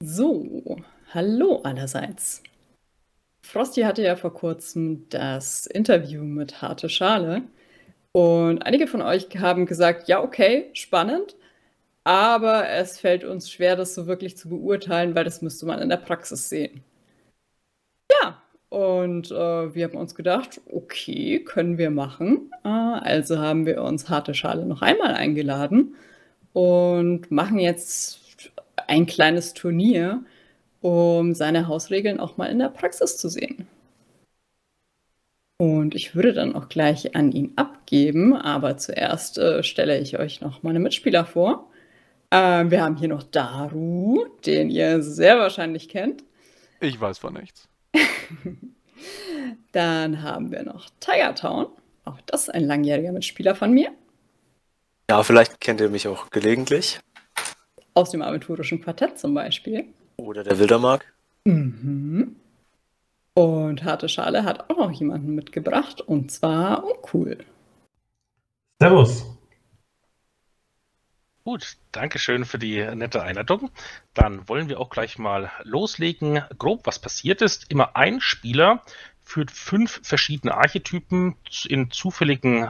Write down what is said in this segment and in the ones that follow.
So, hallo allerseits. Frosty hatte ja vor kurzem das Interview mit Harte Schale und einige von euch haben gesagt, ja, okay, spannend, aber es fällt uns schwer, das so wirklich zu beurteilen, weil das müsste man in der Praxis sehen. Ja, und wir haben uns gedacht, okay, können wir machen. Also haben wir uns Harte Schale noch einmal eingeladen und machen jetzt ein kleines Turnier, um seine Hausregeln auch mal in der Praxis zu sehen. Und ich würde dann auch gleich an ihn abgeben, aber zuerst stelle ich euch noch meine Mitspieler vor. Wir haben hier noch Daru, den ihr sehr wahrscheinlich kennt. Ich weiß von nichts. Dann haben wir noch Tiger Town, auch das ist ein langjähriger Mitspieler von mir. Ja, vielleicht kennt ihr mich auch gelegentlich. Aus dem aventurischen Quartett zum Beispiel. Oder der Wildermark. Mhm. Und Harte Schale hat auch noch jemanden mitgebracht, und zwar Uncool. Servus. Gut, danke schön für die nette Einleitung. Dann wollen wir auch gleich mal loslegen. Grob, was passiert ist. Immer ein Spieler führt 5 verschiedene Archetypen in zufälligen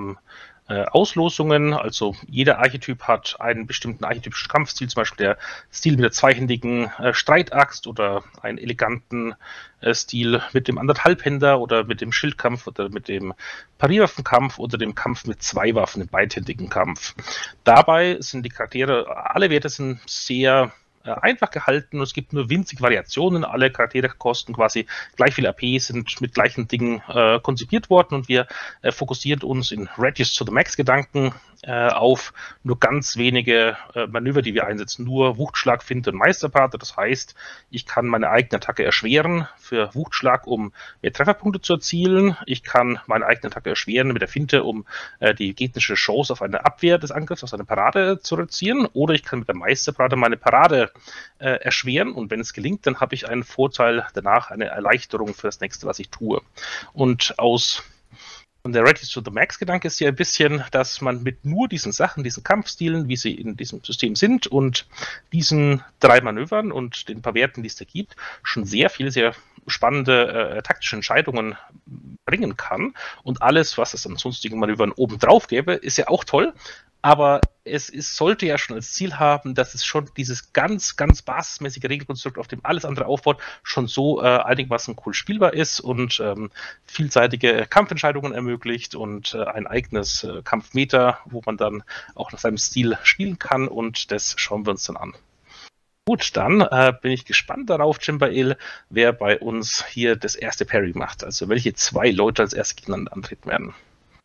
Auslosungen. Also jeder Archetyp hat einen bestimmten archetypischen Kampfstil, zum Beispiel der Stil mit der zweihändigen Streitaxt oder einen eleganten Stil mit dem Anderthalbhänder oder mit dem Schildkampf oder mit dem Parierwaffenkampf oder dem Kampf mit 2 Waffen, dem beidhändigen Kampf. Dabei sind die Charaktere, alle Werte sind sehr einfach gehalten und es gibt nur winzige Variationen. Alle Charaktere kosten quasi gleich viel AP, sind mit gleichen Dingen konzipiert worden und wir fokussieren uns in Reduce to the Max Gedanken auf nur ganz wenige Manöver, die wir einsetzen. Nur Wuchtschlag, Finte und Meisterparte. Das heißt, ich kann meine eigene Attacke erschweren für Wuchtschlag, um mehr Trefferpunkte zu erzielen. Ich kann meine eigene Attacke erschweren mit der Finte, um die gegnerische Chance auf eine Abwehr des Angriffs, auf eine Parade zu reduzieren. Oder ich kann mit der Meisterparade meine Parade erschweren. Und wenn es gelingt, dann habe ich einen Vorteil danach, eine Erleichterung für das nächste, was ich tue. Und und der Ready to the Max Gedanke ist ja ein bisschen, dass man mit nur diesen Sachen, diesen Kampfstilen, wie sie in diesem System sind und diesen 3 Manövern und den paar Werten, die es da gibt, schon sehr viele, sehr spannende taktische Entscheidungen bringen kann. Und alles, was es an sonstigen Manövern obendrauf gäbe, ist ja auch toll. Aber sollte ja schon als Ziel haben, dass es schon dieses ganz, ganz basismäßige Regelkonstrukt, auf dem alles andere aufbaut, schon so einigermaßen cool spielbar ist und vielseitige Kampfentscheidungen ermöglicht und ein eigenes Kampfmeter, wo man dann auch nach seinem Stil spielen kann, und das schauen wir uns dann an. Gut, dann bin ich gespannt darauf, Jimbael, wer bei uns hier das erste Parry macht. Also welche 2 Leute als erste gegeneinander antreten werden.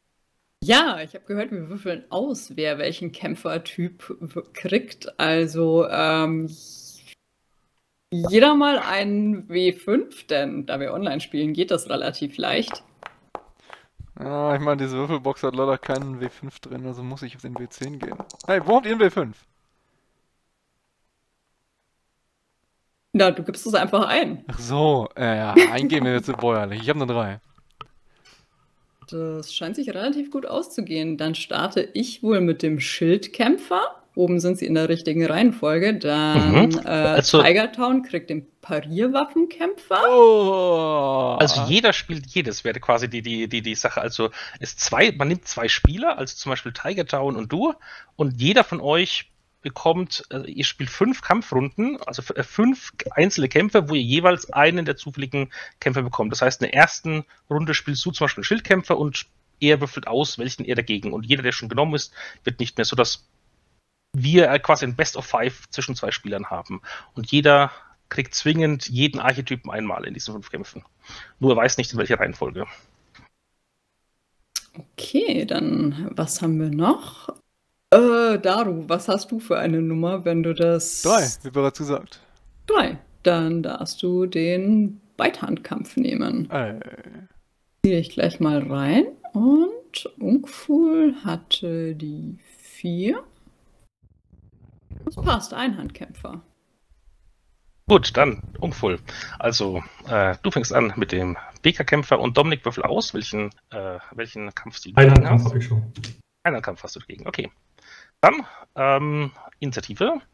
Ja, ich habe gehört, wir würfeln aus, wer welchen Kämpfertyp kriegt. Also jeder mal einen W5, denn da wir online spielen, geht das relativ leicht. Ja, ich meine, diese Würfelbox hat leider keinen W5 drin, also muss ich auf den W10 gehen. Hey, wo habt ihr einen W5? Na, du gibst es einfach ein. Ach so, ja, eingeben wir jetzt so bäuerlich. Ich habe nur 3. Das scheint sich relativ gut auszugehen. Dann starte ich wohl mit dem Schildkämpfer. Oben sind sie in der richtigen Reihenfolge. Dann Tiger Town kriegt den Parierwaffenkämpfer. Oh. Also jeder spielt jedes, wäre quasi die Sache. Also man nimmt 2 Spieler, also zum Beispiel Tiger Town und du, und jeder von euch bekommt, ihr spielt 5 Kampfrunden, also 5 einzelne Kämpfe, wo ihr jeweils einen der zufälligen Kämpfer bekommt. Das heißt, in der ersten Runde spielst du zum Beispiel einen Schildkämpfer und er würfelt aus, welchen er dagegen. Und jeder, der schon genommen ist, wird nicht mehr, so dass wir quasi ein Best of 5 zwischen 2 Spielern haben. Und jeder kriegt zwingend jeden Archetypen einmal in diesen 5 Kämpfen. Nur er weiß nicht, in welcher Reihenfolge. Okay, dann was haben wir noch? Daru, was hast du für eine Nummer, wenn du das... 3, wie bereits gesagt. 3. Dann darfst du den Beidhandkampf nehmen. Ziehe ich gleich mal rein. Und Uncool hatte die 4. Das passt, Einhandkämpfer. Gut, dann Uncool. Also, du fängst an mit dem BK-Kämpfer und Dominik würfel aus, welchen Kampfstil du dagegen hast. Einhandkampf habe ich schon. Einhandkampf hast du dagegen, okay. Dann Initiative.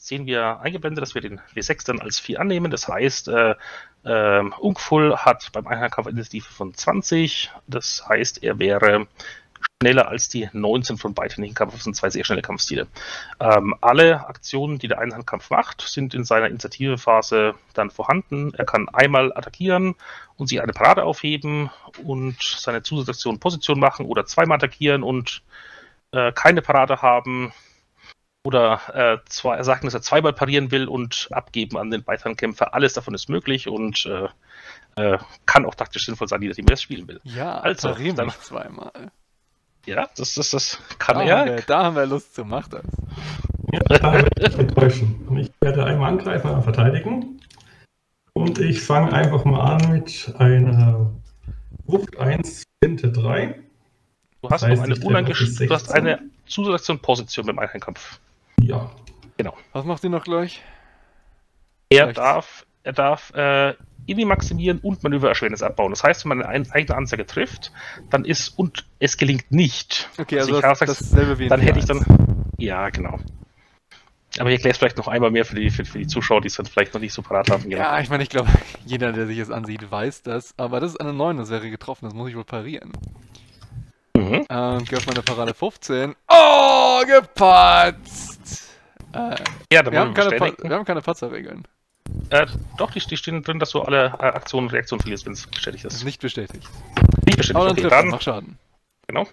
sehen wir eingeblendet, dass wir den W6 dann als 4 annehmen. Das heißt, Ungfull hat beim Einhandkampf eine Initiative von 20. Das heißt, er wäre schneller als die 19 von beidhändigen Kampf. Das sind 2 sehr schnelle Kampfstile. Alle Aktionen, die der Einhandkampf macht, sind in seiner Initiativephase dann vorhanden. Er kann einmal attackieren und sich eine Parade aufheben und seine Zusatzaktion Position machen oder zweimal attackieren und keine Parade haben. Oder sagen, dass er zweimal parieren will und abgeben an den Beidhandkämpfer. Alles davon ist möglich und kann auch taktisch sinnvoll sein, je nachdem, wer es spielen will. Ja, Also, parieren dann- mich zweimal. Ja, das kann Da haben wir Lust zu, macht das. Ja, da werde ich enttäuschen. Und ich werde einmal angreifen, einmal verteidigen. Und ich fange einfach mal an mit einer Wucht 1, Finte 3. Du hast Das heißt, noch eine ich treffe auf die du hast 16. eine Zusatzaktion Position beim Einhandkampf. Ja. Was macht ihr noch gleich? Er Rechts. darf Ini maximieren und Manövererschwernis abbauen. Das heißt, wenn man eine eigene Anzeige trifft, dann ist und es gelingt nicht. Okay, dass also ich das, dasselbe wie in dann hätte ich 4-1. dann. Ja, genau. Aber ich erkläre es vielleicht noch einmal mehr für die Zuschauer, die es dann vielleicht noch nicht so parat haben. Genau. Ja, ich meine, ich glaube, jeder, der sich das ansieht, weiß das. Aber das ist eine 9, das wäre getroffen, das muss ich wohl parieren. Mhm. Geh auf meine Parade 15. Oh, gepatzt! Ja, dann Wir haben bestätigen. wir haben keine Patzerregeln. Doch, die stehen drin, dass du alle Aktionen und Reaktionen verlierst, wenn es bestätigt Das ist ist. nicht bestätigt. Nicht bestätigt. Aber dann Okay, trifft er, dann, mach Schaden. genau.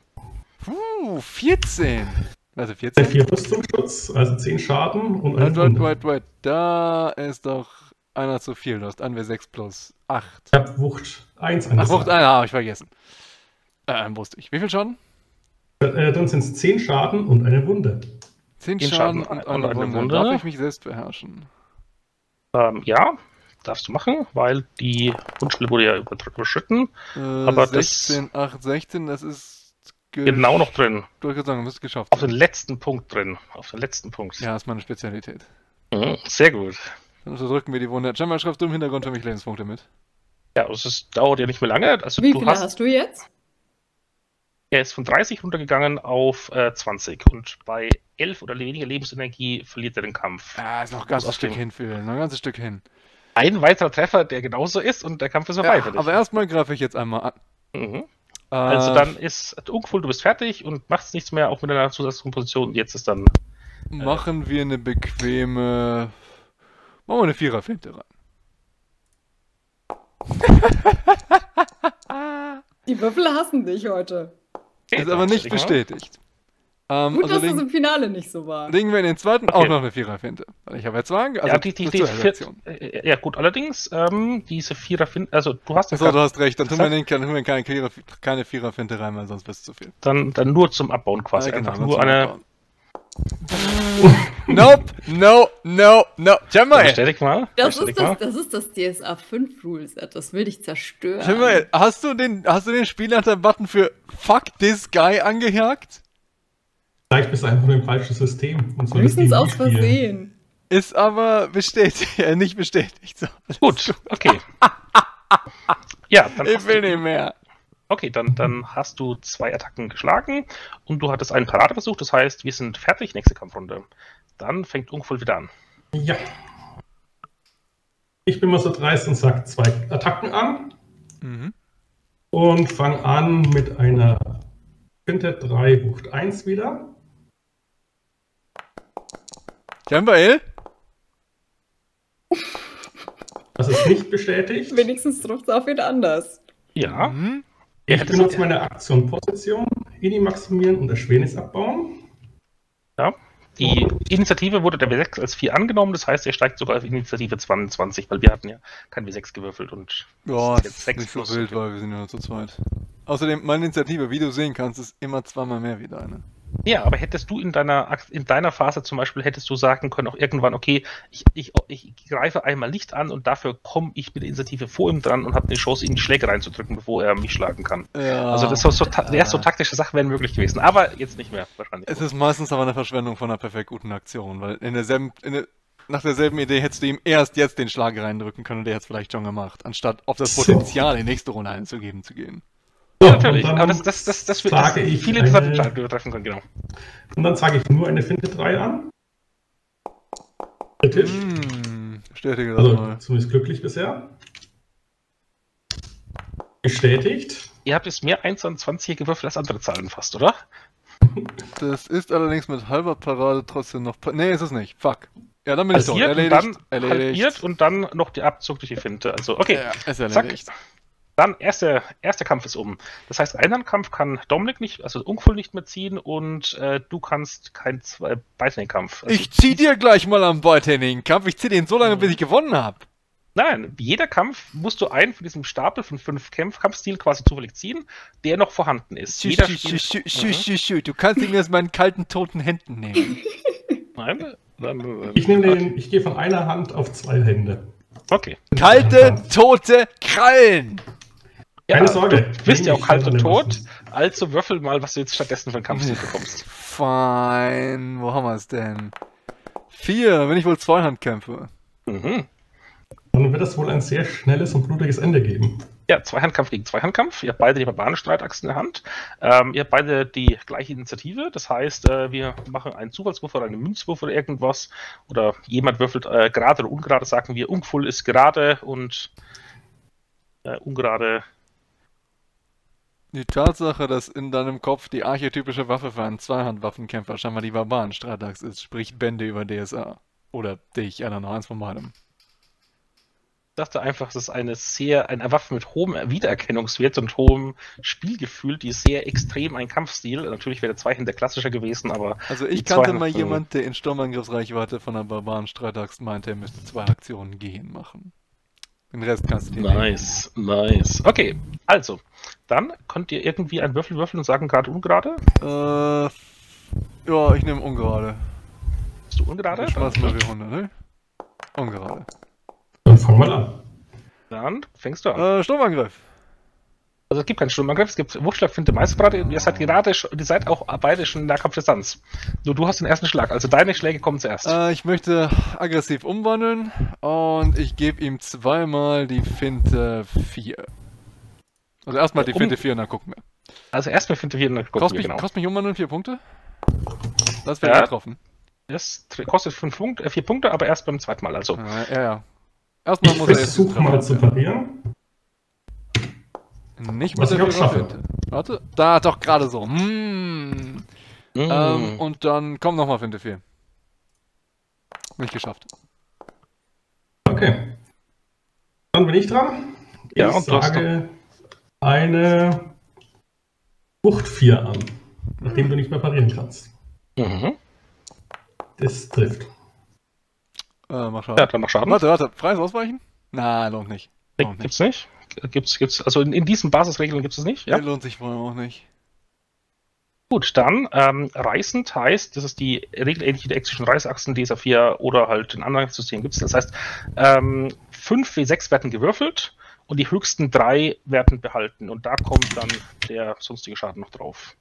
14! Also 14? 4 Rüstungsschutz, also 10 Schaden und eine Wunde. Wait. Da ist doch einer zu viel. Du hast ein W6 plus 8. Ich habe Wucht 1 Ach, angesagt. Wucht 1, habe ich vergessen. Wusste ich. Wie viel Schaden? Dann sind es 10 Schaden und eine Wunde. 10 10 Schaden Schaden und und eine eine Wunde. Wunde. Darf ich mich selbst beherrschen? Ja, darfst du machen, weil die Wunschstelle wurde ja überschritten. Aber das- 16, 8, 16, das ist... Genau noch drin. Du hast gesagt, du hast es geschafft. Auf den letzten Punkt drin. Auf den letzten Punkt. Ja, ist meine Spezialität. Mhm, sehr gut. Dann unterdrücken wir die Wunde. Jamal, schreibst du im Hintergrund für mich Lebenspunkte mit? Ja, es dauert ja nicht mehr lange. Also Wie du viele hast du jetzt? er ist von 30 runtergegangen auf 20. Und bei 11 oder weniger Lebensenergie verliert er den Kampf. Ah, ist noch ein ganzes Aus Stück dem- hin, Phil. Noch ein ganzes Stück hin. Ein weiterer Treffer, der genauso ist und der Kampf ist vorbei Ja, für dich. aber erstmal greife ich jetzt einmal an. Mhm. Also dann ist Ungfull, du bist fertig und machst nichts mehr, auch mit deiner Zusatzkomposition. Jetzt ist dann. Machen wir eine bequeme... Machen wir eine Viererfinte rein. Die Würfel hassen dich heute. Ist aber nicht Bestätigt. bestätigt. Gut, Also dass das legen, im Finale nicht so war. legen wir in den zweiten Okay. auch noch eine Viererfinte. Weil ich habe ja zwei also Ja, die plus zwei Reaktionen. ja, gut, allerdings, diese Viererfinte, also du hast Achso, du hast recht, dann tun wir, Exakt. keine Viererfinte rein, weil sonst wird es zu viel. dann nur zum Abbauen quasi. Ja, genau, Einfach dann nur zum eine. Abbauen. Nope, no. Jamal, Bestätig mal. Bestätig mal. Das ist das DSA 5 Ruleset. Das will dich zerstören. Jamal, hast du den Spielleiter-Button für Fuck this guy angehakt? Vielleicht bist du einfach nur im falschen System. Und solltest Höchstens gegen aus die spielen. Versehen. Ist aber bestätigt, nicht bestätigt. So. Gut, okay. Ja, dann Ich hast will du, nicht mehr. okay, dann hast du 2 Attacken geschlagen und du hattest einen Paradeversuch, das heißt, wir sind fertig, nächste Kampfrunde. Dann fängt Ungfull wieder an. Ja. Ich bin mal so dreist und sage 2 Attacken an Mhm. und fange an mit einer Finte 3 Wucht 1 wieder. Jamal? Das ist nicht bestätigt. Wenigstens trifft es auf ihn anders. Ja, Mhm. er Ich hätte benutze meine Aktion Position, Ini maximieren und Erschwernis abbauen. ja. Die Initiative wurde der W6 als 4 angenommen, das heißt, er steigt sogar auf Initiative 22, weil wir hatten ja kein W6 gewürfelt und Ja, das das ist sechs nicht so plus. wild, weil wir sind ja nur zu zweit. Außerdem, meine Initiative, wie du sehen kannst, ist immer zweimal mehr wie deine. Ja, aber hättest du in deiner Phase zum Beispiel, hättest du sagen können, auch irgendwann, okay, ich greife einmal nicht an und dafür komme ich mit der Initiative vor ihm dran und habe eine Chance, ihm die Schläge reinzudrücken, bevor er mich schlagen kann. Ja. Also das wäre so taktische Sachen wären möglich gewesen, aber jetzt nicht mehr wahrscheinlich. Es ist meistens aber eine Verschwendung von einer perfekt guten Aktion, weil nach derselben Idee hättest du ihm erst jetzt den Schlag reindrücken können und der hätte es vielleicht schon gemacht, anstatt auf das Potenzial, die nächste Runde einzugeben zu gehen. Ja, natürlich, und dann aber das wird sage ich viele eine- interessante Entscheidungen treffen können, genau. Und dann sage ich nur eine Finte 3 an. Kritisch. Bestätige das Also mal. zumindest glücklich bisher. Bestätigt. Ihr habt jetzt mehr 1 an 20 gewürfelt als andere Zahlen fast, oder? Das ist allerdings mit halber Parade trotzdem noch... Nee, ist es nicht. Fuck. Ja, dann bin ich tot. Halbiert und Erledigt. dann halbiert und dann noch die Abzug durch die Finte. Also, okay. Ja, ist Zack. erledigt. Dann, erster Kampf ist um. Das heißt, Einhandkampf kann Dominik nicht, also Ungfull nicht mehr ziehen und du kannst keinen Beitling-Kampf. Also, Ich zieh dir gleich mal am beidhändigen Kampf. Ich zieh den so lange, bis ich gewonnen habe. Nein, jeder Kampf musst du einen von diesem Stapel von 5 Kampfstil quasi zufällig ziehen, der noch vorhanden ist. Jeder spielt... Du kannst ihn aus meinen kalten, toten Händen nehmen. Nein, Ich gehe von einer Hand auf 2 Hände. Okay. Kalte, tote Krallen! Ja, Keine Sorge. Du bist ja auch kalt und Nehme ich tot, an den also würfel mal, was du jetzt stattdessen für einen Kampfstil bekommst. Fein. Wo haben wir es denn? 4, wenn ich wohl Zweihandkämpfe. Mhm. Dann wird es wohl ein sehr schnelles und blutiges Ende geben. Ja, Zweihandkampf gegen Zweihandkampf. Ihr habt beide die Barbarenstreitachsen in der Hand. Ihr habt beide die gleiche Initiative. Das heißt, wir machen einen Zufallswurf oder einen Münzwurf oder irgendwas. Oder jemand würfelt gerade oder ungerade, sagen wir. Ungfull ist gerade und ungerade. Die Tatsache, dass in deinem Kopf die archetypische Waffe für einen Zweihandwaffenkämpfer scheinbar die Barbarenstreitachs ist, spricht Bände über DSA. Oder dich, einer noch eins von beidem. Ich dachte einfach, das ist eine Waffe mit hohem Wiedererkennungswert und hohem Spielgefühl, die ist sehr extrem ein Kampfstil. Natürlich wäre der Zweihänder klassischer gewesen, aber... Also ich die kannte mal Zweihand- jemand, der in Sturmangriffsreichweite von einer Barbarenstreitachs meinte, er müsste 2 Aktionen gehen machen. Den Rest kannst du dir Nice, nice. Okay, also, dann könnt ihr irgendwie einen Würfel würfeln und sagen, gerade ungerade. Ja, ich nehme ungerade. Bist du ungerade? Ich schmeiß mal wie Hunde, ne? Ungerade. Dann fang mal an. Dann fängst du an. Sturmangriff. Also es gibt keinen Sturmangriff, es gibt Wurfschlag, Finte, Meisterparade und ihr seid auch beide schon in der Kampfdistanz. Nur du hast den ersten Schlag, also deine Schläge kommen zuerst. Ich möchte aggressiv umwandeln und ich gebe ihm zweimal die Finte 4. Also erstmal die Finte 4 und dann gucken wir. Also erstmal Finte 4 und dann gucken wir, genau. Kostet mich umwandeln 4 Punkte? Das wäre getroffen. Das kostet 4 Punkte, aber erst beim zweiten Mal, also. Ja. Erstmal muss er jetzt versuche mal zu parieren. Nicht Was mit ich der auch schaffe. Finte. Warte, da doch gerade so. Und dann komm nochmal Finte 4. Nicht geschafft. Okay. Dann bin ich dran. Ja, Ich und du hast sage eine Wucht 4 an, nachdem du nicht mehr parieren kannst. Mhm. Das trifft. Mach Schaden. Ja, dann mach Schaden. Warte, Preis ausweichen? Na, lohnt nicht. Gibt's nicht? Also in diesen Basisregeln gibt es nicht? Ja. Der lohnt sich vor allem auch nicht. Gut, dann reißend heißt, das ist die Regel ähnlich wie die exischen Reißachsen, DSA 4 oder halt in anderen Systemen gibt es. Das heißt, 5 W6 werden gewürfelt und die höchsten 3 werden behalten. Und da kommt dann der sonstige Schaden noch drauf.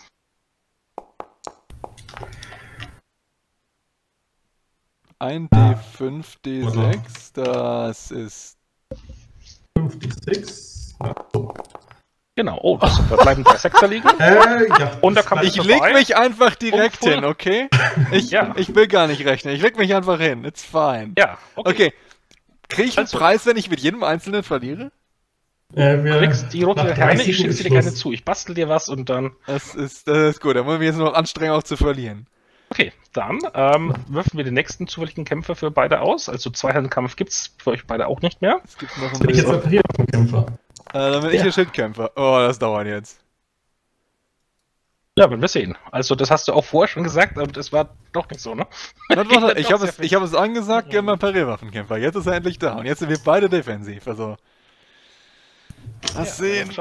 Ein D5, D6, das ist 5 D6. So. Genau, oh, da bleiben 3 Sechser liegen. Ja. Und da kann man Ich leg mich einfach direkt hin, okay? Ich will gar nicht rechnen. Ich leg mich einfach hin. It's fine. Ja, Okay. Krieg ich einen Also. Preis, wenn ich mit jedem Einzelnen verliere? Du kriegst die rote nach Herne, 30 ich schicke sie dir Schluss. gerne zu. Ich bastel dir was und dann... Das ist gut. Da wollen wir jetzt noch anstrengen, auch zu verlieren. Okay, dann würfen wir den nächsten zufälligen Kämpfer für beide aus. Also Zweihandkampf gibt es für euch beide auch nicht mehr. Es gibt noch Bin ich jetzt einen. ein Parierkämpfer? Dann bin ich der Schildkämpfer. Oh, das dauert jetzt. Ja, werden wir sehen. Also das hast du auch vorher schon gesagt, aber das war doch nicht so, ne? Warte, ich habe es angesagt, gerne mal Parierwaffenkämpfer. Jetzt ist er endlich da und jetzt sind wir beide defensiv. Also. Lass sehen.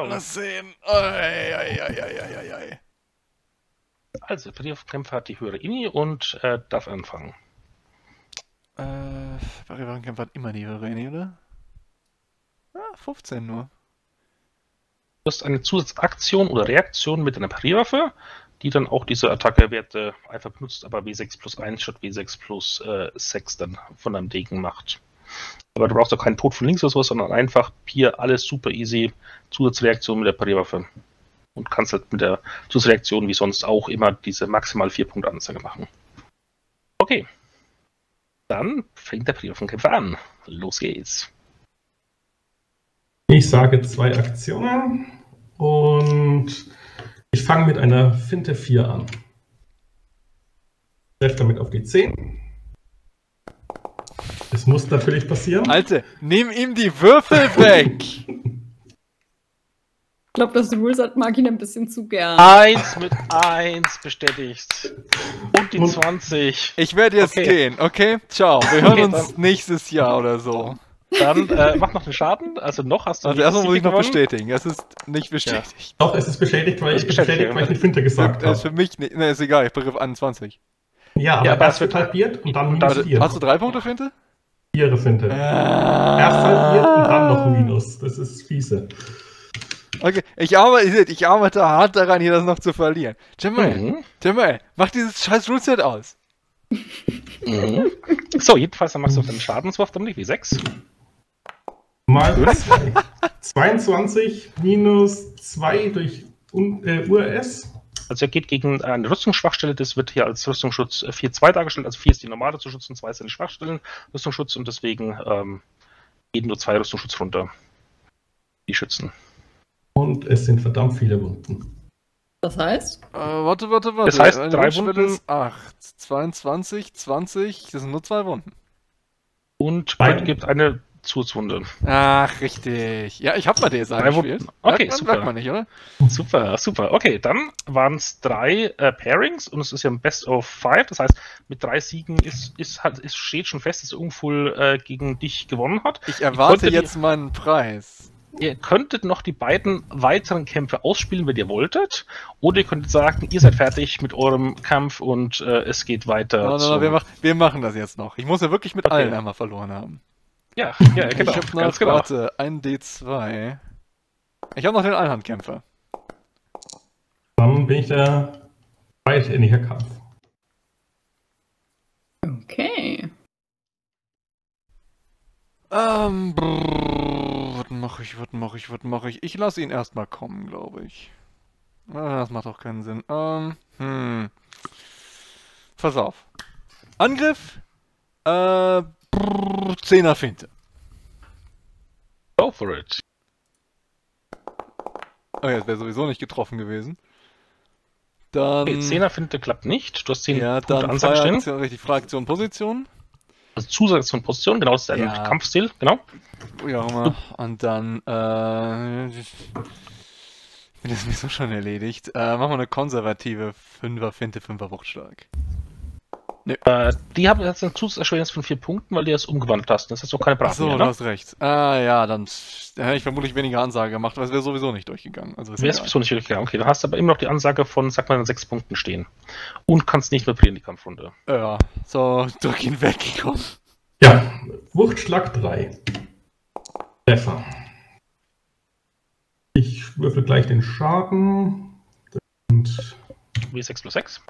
Ei. Also, Parierwaffenkämpfer hat die höhere Ini und darf anfangen. Parierwaffenkämpfer hat immer die Irene, oder? 15 nur. Du hast eine Zusatzaktion oder Reaktion mit einer Parierwaffe, die dann auch diese Attacke-Werte einfach benutzt, aber W6 plus 1 statt W6 plus 6 dann von deinem Degen macht. Aber du brauchst auch keinen Tod von links oder sowas, sondern einfach hier alles super easy Zusatzreaktion mit der Parierwaffe. Und kannst halt mit der Zusatzreaktion wie sonst auch immer diese maximal 4 Punkte Anzeige machen. Okay. Dann fängt der Briefkämpfer an. Los geht's. Ich sage 2 Aktionen und ich fange mit einer Finte 4 an. Treffe damit auf die 10. Es muss natürlich passieren. Alter, nimm ihm die Würfel weg! Ich glaube, das Rulesat mag ihn ein bisschen zu gern. 1 mit 1 bestätigt. Und die 20. Ich werde jetzt gehen, okay? Ciao, wir hören uns nächstes Jahr oder so. Dann mach noch den Schaden. Also noch hast du. Also erstmal muss ich noch gewonnen. bestätigen. Es ist nicht bestätigt. Doch, es ist bestätigt, weil ich eine Finte gesagt Das ist für habe. mich nicht. Ne, ist egal, ich begriff 21. Ja, aber das wird halbiert und dann minus 4. Hast du 3 Punkte, Finte? 4 Finte. Erst halbiert und dann noch Minus. Das ist fiese. Okay, ich arbeite hart daran, hier das noch zu verlieren. Jamal, mach dieses scheiß Ruleset aus. Mhm. So, jedenfalls dann machst du auf deinen Schadenswurf, Dominik, wie 6. Mal 2. 22 minus 2 durch URS. Also er geht gegen eine Rüstungsschwachstelle, das wird hier als Rüstungsschutz 4-2 dargestellt, also 4 ist die normale zu schützen, 2 ist eine Schwachstellen Rüstungsschutz und deswegen gehen nur 2 Rüstungsschutz runter. Die schützen. Und es sind verdammt viele Wunden. Das heißt? Warte. Das heißt, Eine 3 Wunschwelle Wunden ist 8, 22, 20, das sind nur 2 Wunden. und Crit gibt eine Zusatzwunde. Ach, richtig. Ja, ich hab mal DSA 3 gespielt. Wunden. Okay, Merkt super. man nicht, oder? Super. Okay, dann waren es 3 Pairings und es ist ja ein Best of 5. Das heißt, mit 3 Siegen steht schon fest, dass Ungfull gegen dich gewonnen hat. Ich erwarte jetzt meinen Preis. Ihr könntet noch die beiden weiteren Kämpfe ausspielen, wenn ihr wolltet. Oder ihr könntet sagen, ihr seid fertig mit eurem Kampf und es geht weiter. Wir machen das jetzt noch. Ich muss ja wirklich mit allen einmal verloren haben. Ja, genau. Ich hab noch, warte, ein D2. Ich habe noch den Einhandkämpfer. Dann bin ich der beidhändige Kampf. Okay. Was mache ich? Ich lasse ihn erstmal kommen, glaube ich. Das macht auch keinen Sinn. Pass auf. Angriff. 10er Finte. Go for it. Oh ja, das wäre sowieso nicht getroffen gewesen. Dann. Okay, 10er Finte klappt nicht. Du hast 10 ja, Punkte dann Ansage stehen. Freiaktion, richtig, Freiaktion, Position. Also Zusatz von Position, genau, das ist ein Kampfstil, genau. Ja, immer. Und dann, das ist mir so schon erledigt. Machen wir eine konservative 5er Finte, 5er Wuchtschlag. Nee. Die haben jetzt eine Zusatzerschwernis von 4 Punkten, weil du das umgewandelt hast. Das ist auch keine Brave so, mehr, du ne? hast recht. Ja, dann hätte ich vermutlich weniger Ansage gemacht, weil es wäre sowieso nicht durchgegangen. Also Wäre sowieso nicht durchgegangen. Okay, dann hast du aber immer noch die Ansage von, sag mal, 6 Punkten stehen. Und kannst nicht mehr parieren die Kampfrunde. Ja, so, drück ihn weg, komm. Ja, Wuchtschlag 3. Treffer. Ich würfel gleich den Schaden. Und W6 plus 6.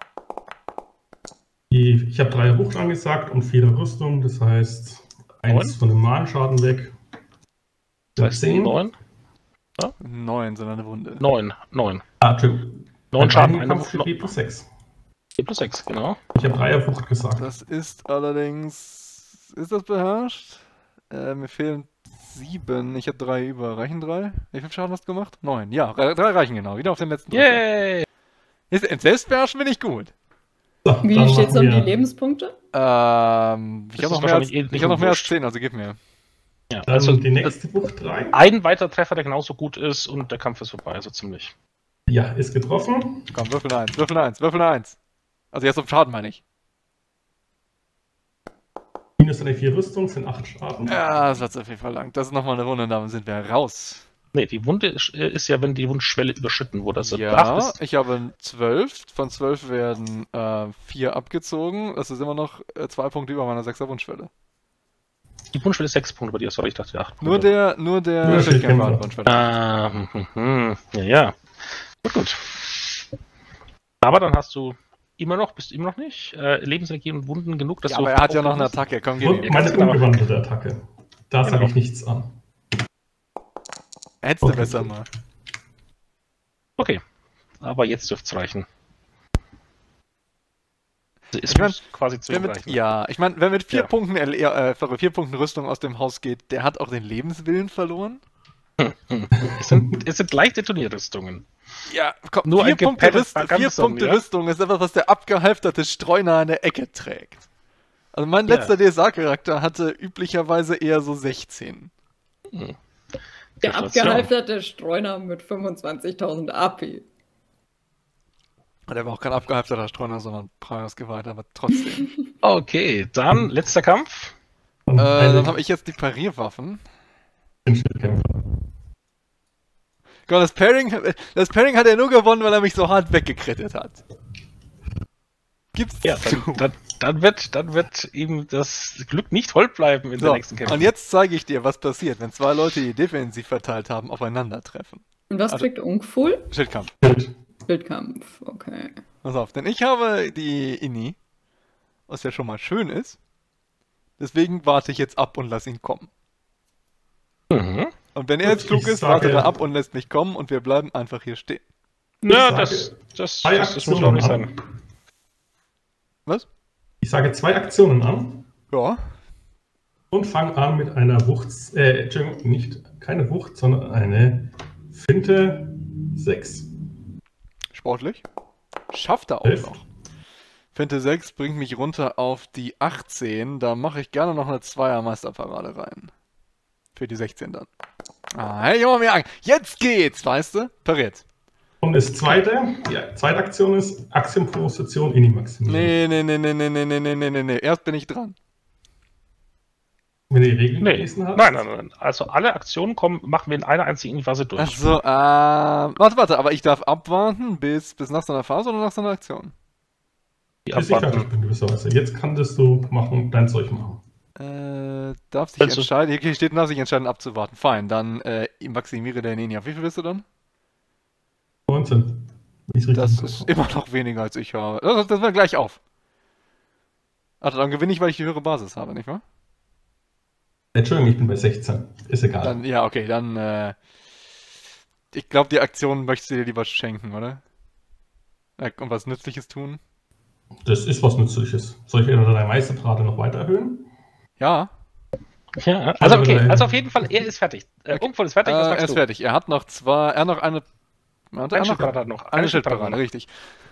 ich habe 3 Wucht angesagt und 4 Rüstung, das heißt 1 von dem Malenschaden weg. Das heißt 10. 9. 9, sondern eine Wunde. 9. Entschuldigung. 9 Schaden, eine eine Wucht 4 plus 6. 4 plus 6, genau. Ich habe 3er Wucht gesagt. Das ist allerdings. Ist das beherrscht? Mir fehlen 7. Ich habe 3 über. Reichen 3? Wie viel Schaden hast du gemacht? 9. Ja, 3 reichen genau. Wieder auf den letzten. Yay! Selbstbeherrschen bin ich gut. So, Wie steht es um die Lebenspunkte? Ich habe noch mehr als 10, also gib mir. Ja, Dann also die nächste Wucht 3. ein weiterer Treffer, der genauso gut ist und der Kampf ist vorbei, also ziemlich. Ja, ist getroffen. Komm, würfel eine 1. Also jetzt auf Schaden meine ich. Minus eine 4 Rüstung sind 8 Schaden. Ja, das wird zu viel verlangt. Das ist nochmal eine Wunde, damit sind wir raus. Ne, die Wunde ist ja, wenn die Wundschwelle überschritten wurde. Also Ja, ich habe 12. Von 12 werden 4 abgezogen. Das ist immer noch 2 Punkte über meiner 6er Wundschwelle. Die Wundschwelle ist 6 Punkte bei dir, sorry, ich dachte 8 Punkte. Nur der Schildkämpfer hat Wundschwelle. Ja. Gut. Aber dann hast du bist du immer noch nicht Lebensenergie und Wunden genug, dass Ja, du... aber er hat ja noch eine Attacke. Komm, gib Und ihm. meine umgewandelte Attacke. Da sage ich nichts an. Hättest du besser mal. Okay. Aber jetzt dürfte es reichen. Ist Ich mein, quasi zu wer mit, ja, ich meine, wer mit 4 Punkten, 4 Punkten Rüstung aus dem Haus geht, der hat auch den Lebenswillen verloren. Es sind leichte Turnierrüstungen. Ja, komm, Nur 4 ein Punkte, gepaddelt 4 Punkte ja? Rüstung ist etwas, was der abgehalfterte Streuner an der Ecke trägt. Also mein letzter DSA-Charakter hatte üblicherweise eher so 16. Der abgehalfterte Streuner mit 25.000 AP. Der war auch kein abgehalfterter Streuner, sondern Preisgeweiht, aber trotzdem. Okay, dann letzter Kampf. Und Dann habe ich jetzt die Parierwaffen. den Schildkämpfer. Gott, das Pairing hat er nur gewonnen, weil er mich so hart weggekrittet hat. Gibt's Ja, dann wird ihm das Glück nicht hold bleiben in der so, nächsten Kämpfe. und jetzt zeige ich dir, was passiert, wenn 2 Leute, die defensiv verteilt haben, aufeinandertreffen. Und was kriegt Ungful? Schildkampf. Schild. Bildkampf, okay. Pass auf, denn ich habe die Inni, was ja schon mal schön ist. Deswegen warte ich jetzt ab und lass ihn kommen. Mhm. Und wenn er jetzt klug ist, wartet er ab und lässt mich kommen und wir bleiben einfach hier stehen. Ja, sage, das zwei muss Aktionen auch nicht an. sein. Was? Ich sage 2 Aktionen an Ja. und fange an mit einer Wucht, Entschuldigung, keine Wucht, sondern eine Finte 6. Sportlich. Schafft er auch 11. noch. Finte 6 bringt mich runter auf die 18. Da mache ich gerne noch eine 2er Meisterparade rein. Für die 16 dann. Ah, hey, Junge, mir an. Jetzt geht's, weißt du? Pariert. Und das zweite, die zweite Aktion ist Aktienposition Inni-Maximierung. Nee. Erst bin ich dran. Wenn ihr die Regeln Nee. gelesen habt. Nein. Also alle Aktionen machen wir in einer einzigen Phase durch. Achso, warte, aber ich darf abwarten bis nach so einer Phase oder nach so einer Aktion? Die Bis ich fertig abwarten. bin, gewisserweise. Jetzt kannst du dein Zeug machen. Darf sich Also- entscheiden, hier steht, darf sich entscheiden abzuwarten. Fein, dann maximiere der Nini. Auf wie viel bist du dann? 19. Wenn ich's richtig Das im Kopf ist habe. immer noch weniger als ich habe. Das war gleich auf. Also dann gewinne ich, weil ich die höhere Basis habe, nicht wahr? Entschuldigung, ich bin bei 16. Ist egal. Dann, ja, okay, dann, ich glaube, die Aktion möchtest du dir lieber schenken, oder? Und was Nützliches tun? Das ist was Nützliches. Soll ich deine Meisterparade noch weiter erhöhen? Ja, Ja, also okay, also auf jeden Fall, er ist fertig. Ungful ist fertig, was er sagst ist du? fertig. Er hat noch eine... Warte, Eine Schildparade hat noch. Eine Schildparade, richtig.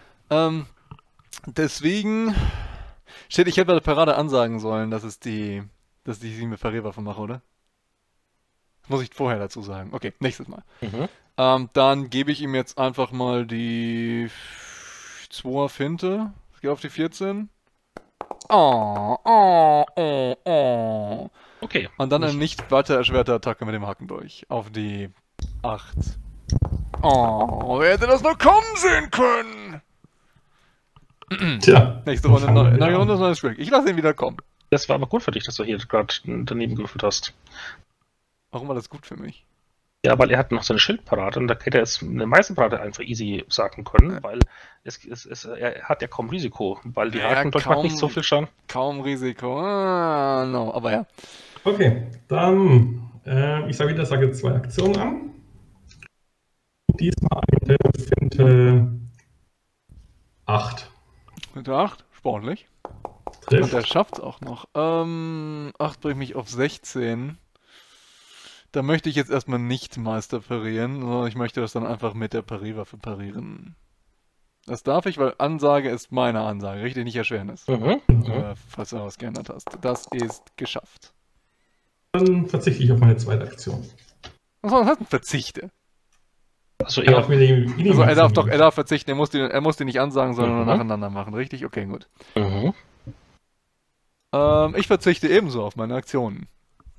Deswegen steht, ich hätte bei der Parade ansagen sollen, dass ich sie mit Parierwaffe mache, oder? Das muss ich vorher dazu sagen. Okay, nächstes Mal. Mhm. Dann gebe ich ihm jetzt einfach mal die 2er Finte. Ich gehe auf die 14. Okay. Und dann eine nicht weiter erschwerte Attacke mit dem Haken durch. Auf die 8. Oh, wer hätte das noch kommen sehen können? Tja. Nächste dann Runde, fangen wir wieder neue an. Runde, neues Glück. Ich lasse ihn wieder kommen. Das war aber gut für dich, dass du hier gerade daneben gewürfelt hast. Warum war das gut für mich? Ja, weil er hat noch seine Schildparade und da hätte er jetzt eine Meisterparade einfach easy sagen können, weil er hat ja kaum Risiko, weil die Ja, Haken macht kaum. nicht so viel Schaden. Kaum Risiko. No, aber ja. Okay, dann, ich sage 2 Aktionen an. Diesmal eine Finte 8. Mit der 8, sportlich. Und Trifft. der schafft auch noch. 8 bringt mich auf 16. Da möchte ich jetzt erstmal nicht Meister parieren, sondern ich möchte das dann einfach mit der Parierwaffe parieren. Das darf ich, weil Ansage ist meine Ansage, richtig, nicht Erschwernis. Falls du was geändert hast. Das ist geschafft. Dann verzichte ich auf meine zweite Aktion. Was heißt denn verzichte? Also Er darf er, mir die Also er darf verzichten, er muss die nicht ansagen, sondern nur nacheinander machen, richtig? Okay, gut. Ich verzichte ebenso auf meine Aktionen.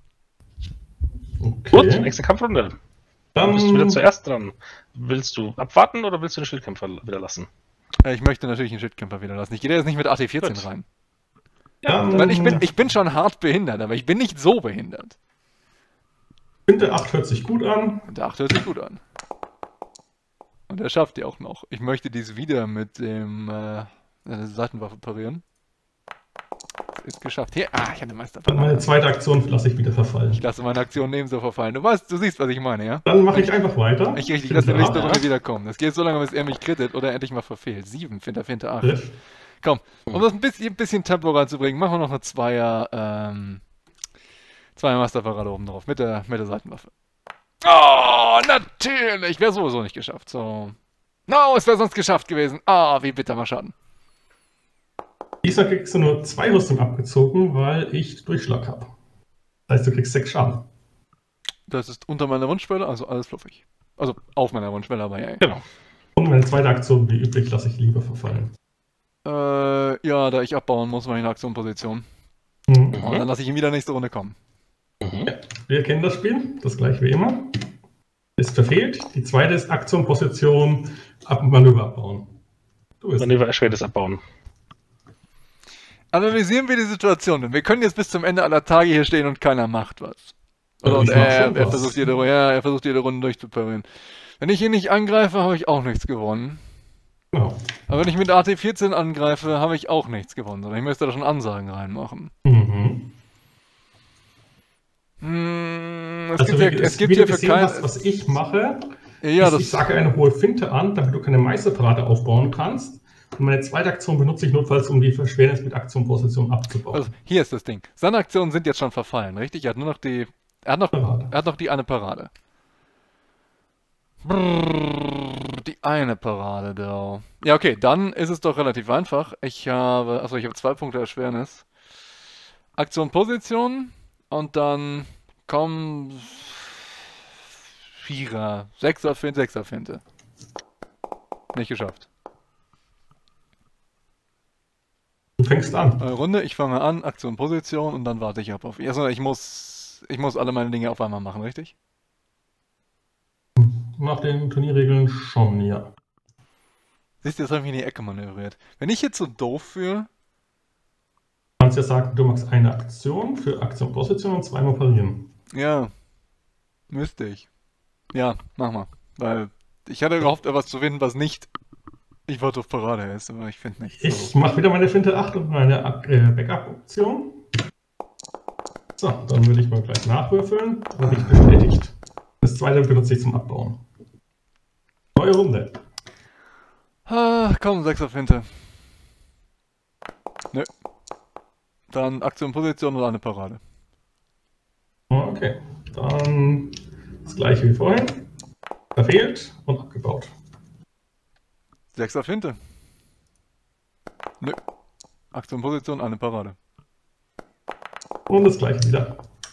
Okay. gut, nächste Kampfrunde. Dann bist du wieder Dann zuerst dran. Willst du abwarten oder willst du den Schildkämpfer wieder lassen? Ich möchte natürlich einen Schildkämpfer wieder lassen. Ich gehe da jetzt nicht mit AT14 Gut. rein. Dann Weil ich bin schon hart behindert, aber ich bin nicht so behindert. Finte 8 hört sich gut an. Und der 8 hört sich gut an. Und er schafft die auch noch. Ich möchte dies wieder mit dem Seitenwaffe parieren. Ist geschafft. Hier, ich habe eine Dann Meisterparade. meine zweite Aktion lasse ich wieder verfallen. Ich lasse meine Aktion ebenso verfallen. Du siehst, was ich meine, ja? Dann mache ich einfach weiter. Ich lasse Finte die nächste 8 Runde wiederkommen. Das geht so lange, bis er mich krittet oder endlich mal verfehlt. 7, Finte 8. trifft. Komm, um das ein bisschen Tempo reinzubringen, machen wir noch eine Zweier Masterparade oben drauf, mit der Seitenwaffe. Oh, natürlich! Wäre sowieso nicht geschafft. So. No, es wäre sonst geschafft gewesen. Ah, wie bitter mal Schaden. Diesmal kriegst du nur 2 Rüstung abgezogen, weil ich Durchschlag habe. Das heißt, du kriegst 6 Schaden. Das ist unter meiner Wunschwelle, also alles fluffig. Also auf meiner Wunschwelle, aber ja. Genau. Und meine zweite Aktion, wie üblich, lasse ich lieber verfallen. Ja, da ich abbauen muss, meine Aktionposition. Mhm. Und dann lasse ich ihn wieder nächste Runde kommen. Mhm. Wir kennen das Spiel, das gleiche wie immer. Ist verfehlt. Die zweite ist Aktion, Position, Manöver abbauen. Du bist. Manöver erschwertes Abbauen. Analysieren wir die Situation, denn wir können jetzt bis zum Ende aller Tage hier stehen und keiner macht was. Also Und ich mach schon er was. versucht jede Runde durchzuparieren. Wenn ich ihn nicht angreife, habe ich auch nichts gewonnen. Genau. Aber wenn ich mit AT14 angreife, habe ich auch nichts gewonnen, sondern ich müsste da schon Ansagen reinmachen. Mhm. Es Also gibt hier für kein... was ich mache, Ja, ist, ich sage eine hohe Finte an, damit du keine Meisterparade aufbauen kannst. Und meine zweite Aktion benutze ich notfalls, um die Verschwernis mit Aktion-Position abzubauen. Also, hier ist das Ding. Seine Aktionen sind jetzt schon verfallen, richtig? Er hat nur noch die... Er hat noch die eine Parade. Brrr, die eine Parade, da. Ja, okay, dann ist es doch relativ einfach. Ich habe 2 Punkte Erschwernis. Aktion, Position und dann kommen 4er, 6er Finte, 6er Finte. Nicht geschafft. Du fängst an. Neue Runde, ich fange an, Aktion, Position und dann warte ich ab auf... Also ich muss alle meine Dinge auf einmal machen, richtig? Nach den Turnierregeln schon, ja. Siehst du, jetzt habe ich mich in die Ecke manövriert. Wenn ich jetzt so doof fühle... Du kannst ja sagen, du machst eine Aktion für Aktion, Position und 2-mal parieren. Ja, müsste ich. Ja, mach mal. Weil ich hatte gehofft, etwas zu finden, was nicht... Ich warte auf Parade ist, aber ich finde nichts. Ich mache wieder meine Finte 8 und meine Backup-Option. So, dann würde ich mal gleich nachwürfeln. Und ich bestätigt. Das zweite benutze ich zum Abbauen. Neue Runde. Ah, komm, 6er Finte. Nö. Dann Aktion, Position oder eine Parade. Okay, dann das gleiche wie vorhin. Verfehlt und abgebaut. 6er Finte. Nö. Aktion, Position, eine Parade. Und das gleiche wieder.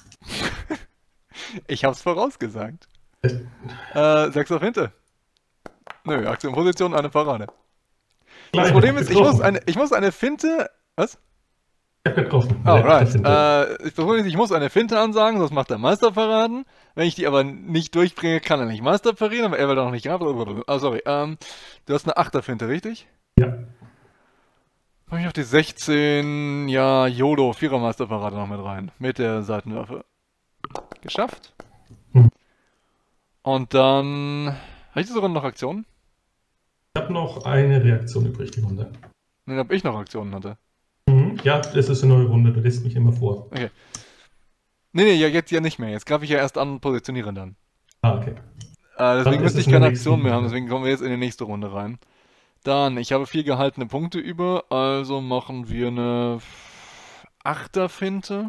Ich hab's vorausgesagt. 6er Finte. Nö, Aktion, Position, eine Parade. Das Problem ist, ich muss eine Finte... Was? Ich hab getroffen. Alright. Das Problem ist, ich muss eine Finte ansagen, sonst macht er Meisterparaden. Wenn ich die aber nicht durchbringe, kann er nicht Meister parieren, aber er will doch noch nicht gehabt. Ah, sorry. Du hast eine 8er Finte, richtig? Ja. Mach ich auf die 16, ja, YOLO, 4er Meisterparade noch mit rein. Mit der Seitenwaffe. Geschafft. Hm. Und dann... Habe ich diese Runde noch Aktionen? Ich habe noch eine Reaktion übrig, die Runde. Nein, ob ich noch Aktionen hatte. Mhm. Ja, das ist eine neue Runde, du lässt mich immer vor. Okay. Nee, ja, jetzt ja nicht mehr. Jetzt greife ich ja erst an und positioniere dann. Ah, okay. Deswegen ist müsste es ich in der keine nächsten Aktion mehr haben, Runde. deswegen kommen wir jetzt in die nächste Runde rein. Dann, ich habe 4 gehaltene Punkte über, also machen wir eine 8er Finte.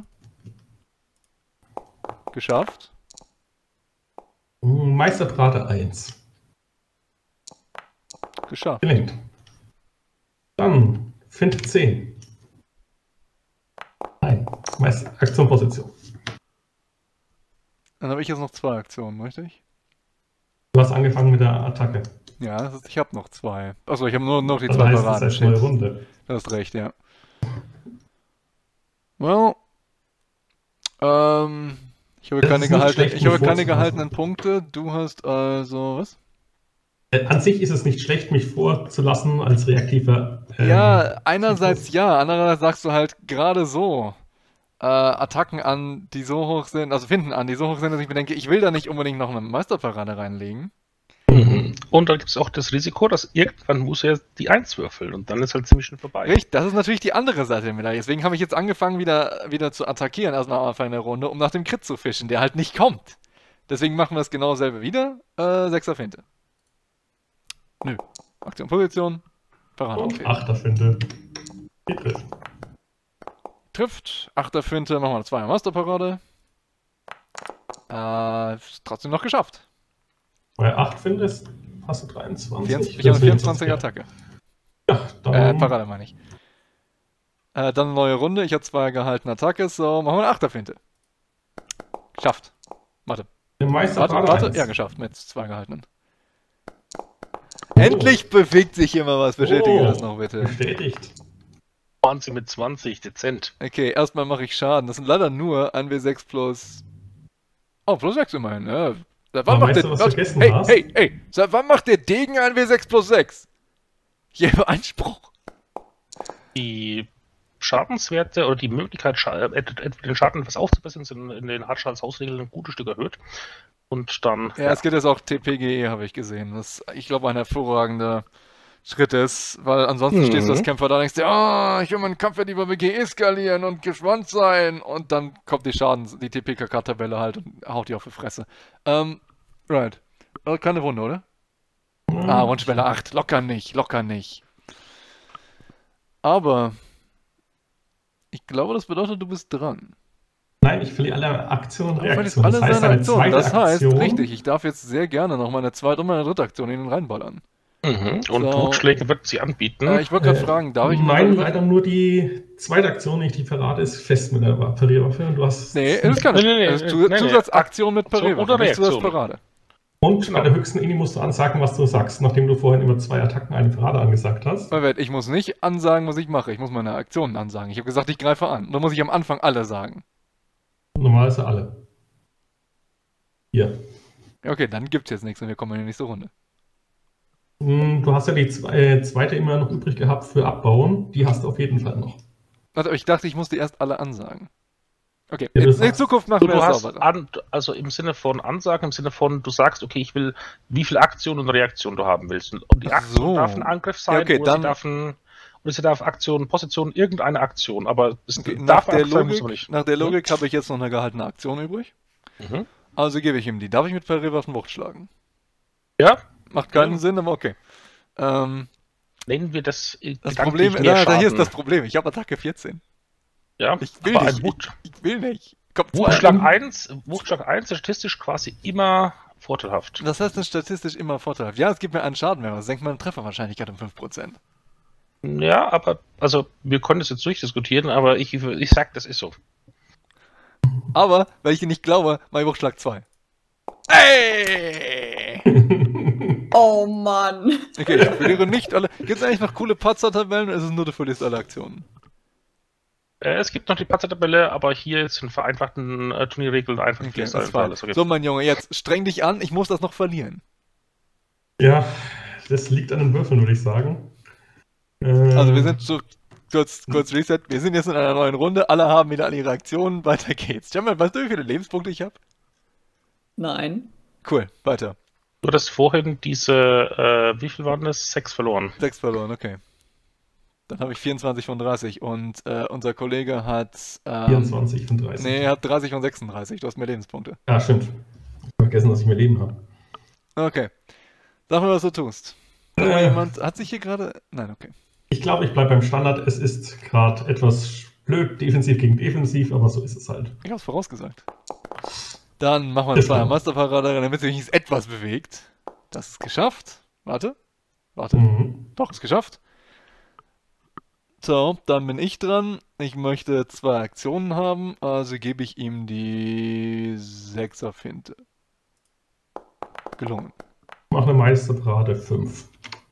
Geschafft. Meisterparade 1. Geschafft. Gelingt. Dann Finte 10. Nein, Aktion, Position. Dann habe ich jetzt noch 2 Aktionen, richtig? Du hast angefangen mit der Attacke. Ja, das heißt, ich habe noch 2. Achso, ich habe nur noch die Also 2 heißt, das Paraden. heißt neue Shit. Runde. Du hast recht, ja. Well, ich habe Das keine ist nicht schlecht, ich habe mich keine vorzulassen. gehaltenen Punkte. Du hast also was? An sich ist es nicht schlecht, mich vorzulassen als reaktiver. Ja, einerseits ja, andererseits sagst du halt gerade so Attacken an, die so hoch sind, also Finden an, die so hoch sind, dass ich mir denke, ich will da nicht unbedingt noch eine Meisterparade reinlegen. Mhm. Und dann gibt es auch das Risiko, dass irgendwann muss er die 1 würfeln und dann ist halt ziemlich schnell vorbei. Richtig, das ist natürlich die andere Seite der Medaille. Deswegen habe ich jetzt angefangen, wieder zu attackieren, erstmal am Anfang einer Runde, um nach dem Crit zu fischen, der halt nicht kommt. Deswegen machen wir es genau dasselbe wieder. 6er Finte. Nö. Aktion, Position. Parade. Und Okay. 8er Finte. Die trifft. Trifft. 8er Finte, machen wir eine 2er Masterparade. Ist trotzdem noch geschafft. Bei 8 findest, hast du 23. Ich habe 24 Attacke. Ja, dann Parade meine ich. Dann eine neue Runde. Ich habe 2 gehaltene Attacke. So, machen wir eine 8er Finte. Geschafft. Warte. den Meister Warte. Ja, geschafft mit 2 gehaltenen. Endlich bewegt sich immer was. Bestätige das noch bitte. Bestätigt. 20 mit 20, dezent. Okay, erstmal mache ich Schaden. Das sind leider nur 1W6 plus... Oh, plus 6 immerhin. Ja. Seit wann macht weißt der... du, was du vergessen hey, hast? hey! Seit wann macht der Degen 1W6 plus 6? Ich habe Einspruch. Die Schadenswerte oder die Möglichkeit, den Schaden etwas aufzubessern, sind in den Hartschalls-Hausregeln ein gutes Stück erhöht. Und dann. Ja, es gibt jetzt auch TPGE, habe ich gesehen. Das, ich glaube, ein hervorragender Schritt ist, weil ansonsten stehst du als Kämpfer da und denkst dir, ich will meinen Kampf ja lieber mit GE skalieren und gespannt sein. Und dann kommt die die TPKK-Tabelle halt und haut die auf die Fresse. Right. Keine Wunde, oder? Wunschwelle 8. Locker nicht. Aber ich glaube, das bedeutet, du bist dran. Nein, ich verliere alle Aktionen und Du verlierst Reaktionen. alle seine Aktionen. Das heißt, Aktion, richtig, ich darf jetzt sehr gerne noch meine zweite und meine dritte Aktion in den reinballern. Und So. Blutschläge wird sie anbieten. Ich wollte gerade fragen, darf ich... Nein, leider nur die zweite Aktion, die ich die verrate, ist fest mit der Parierwaffe. Und du hast Nee, ist keine Nee, Zusatzaktion mit Parade. oder Nicht Reaktion. Zusatzparade. und bei der höchsten Ini musst du ansagen, was du sagst, nachdem du vorhin immer 2 Attacken, eine Parade angesagt hast. Moment, ich muss nicht ansagen, was ich mache. Ich muss meine Aktionen ansagen. Ich habe gesagt, ich greife an. Da muss ich am Anfang alle sagen. Normal ist ja alle. Hier. Ja, okay, dann gibt's jetzt nichts und wir kommen in die nächste Runde. Du hast ja die zweite immer noch übrig gehabt für Abbauen. Die hast du auf jeden Fall noch. Also ich dachte, ich musste erst alle ansagen. Okay, Ja, in Zukunft machen Du wir das hast sauber. also im Sinne von Ansagen, im Sinne von, du sagst, okay, ich will, wie viel Aktion und Reaktion du haben willst. Und die Ach Aktion so. darf ein Angriff sein, Ja, okay, oder, dann- sie darf Aktion, Position, irgendeine Aktion, aber es Okay, darf Angriff sein, muss aber nicht. nach der Logik habe ich jetzt noch eine gehaltene Aktion übrig. Mhm. Also gebe ich ihm die. Darf ich mit Parierwaffen Wucht schlagen? Ja, Macht keinen Sinn, aber okay. nennen wir das Das gedanklich Problem, mehr hier ist Schaden. das Problem. Ich habe Attacke 14. Ja, Ich will aber nicht. ein Wut, Ich will nicht. Kommt Wuchtschlag 1 ist statistisch quasi immer vorteilhaft. Das heißt, das ist statistisch immer vorteilhaft. Ja, es gibt mir einen Schaden mehr, aber es senkt meine Trefferwahrscheinlichkeit um 5%. Ja, aber, also, wir können das jetzt durchdiskutieren, aber ich sag, das ist so. Aber, weil ich ihn nicht glaube, mache ich Wuchtschlag 2. Ey! Oh Mann. Okay, ich verliere nicht alle. Gibt es eigentlich noch coole Patzer-Tabellen oder ist es nur, du verlierst alle Aktionen? Es gibt noch die Patzer-Tabelle, aber hier sind vereinfachten Turnierregeln einfach Okay, fließt das einfach war alles. Okay. So, mein Junge, jetzt streng dich an, ich muss das noch verlieren. Ja, das liegt an den Würfeln, würde ich sagen. Also wir sind so, kurz Reset, wir sind jetzt in einer neuen Runde, alle haben wieder alle ihre Aktionen, weiter geht's. Jamal, weißt du, wie viele Lebenspunkte ich habe? Nein. Cool, weiter. Du hattest vorhin diese, wie viel waren das? 6 verloren. 6 verloren, okay. Dann habe ich 24 von 30 und unser Kollege hat... 24 von 30. Nee, er hat 30 von 36, du hast mehr Lebenspunkte. Ja, stimmt. Ich hab vergessen, dass ich mehr Leben habe. Okay. Sag mir, was du tust. Sag mal, jemand hat sich hier gerade... Nein, okay. Ich glaube, ich bleibe beim Standard. Es ist gerade etwas blöd, defensiv gegen defensiv, aber so ist es halt. Ich hab's vorausgesagt. Dann machen wir eine 2er Masterparade, damit sich nicht etwas bewegt. Das ist geschafft. Warte. Doch, ist geschafft. So, dann bin ich dran. Ich möchte 2 Aktionen haben, also gebe ich ihm die 6er Finte. Gelungen. Mach eine Meisterparade 5.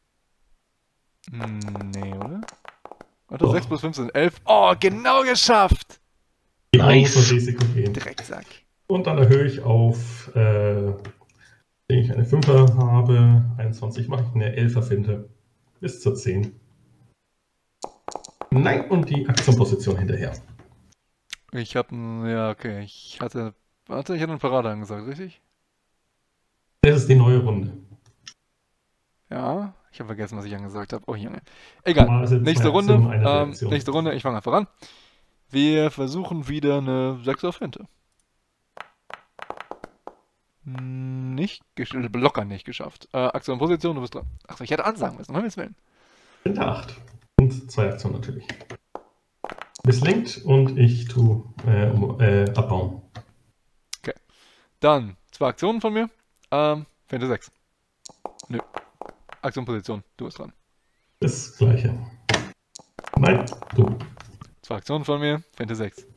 Nee, oder? Warte, Doch. 6 plus 5 sind 11. Oh, genau geschafft! Nice. Muss Risiko gehen. Drecksack. Und dann erhöhe ich auf, wenn ich eine 5er habe, 21, mache ich eine 11er Finte. Bis zur 10. Nein, und die Aktionposition hinterher. Ich hab ja, okay, ich hatte eine Parade angesagt, richtig? Das ist die neue Runde. Ja, ich habe vergessen, was ich angesagt habe. Oh, Junge. Egal. Normal sind Nächste 2 Runde. Aktionen, eine Reaktion. Nächste Runde, ich fange einfach an. Wir versuchen wieder eine 6er Finte. Locker nicht geschafft. Aktion, Position, du bist dran. Achso, ich hätte ansagen müssen, um Himmels Willen. Hinter 8. Und 2 Aktionen natürlich. Misslingt und ich tue abbauen. Dann 2 Aktionen von mir. Fente 6. Nö. Aktionposition, du bist dran. Das gleiche. Nein, du. 2 Aktionen von mir, Fente 6.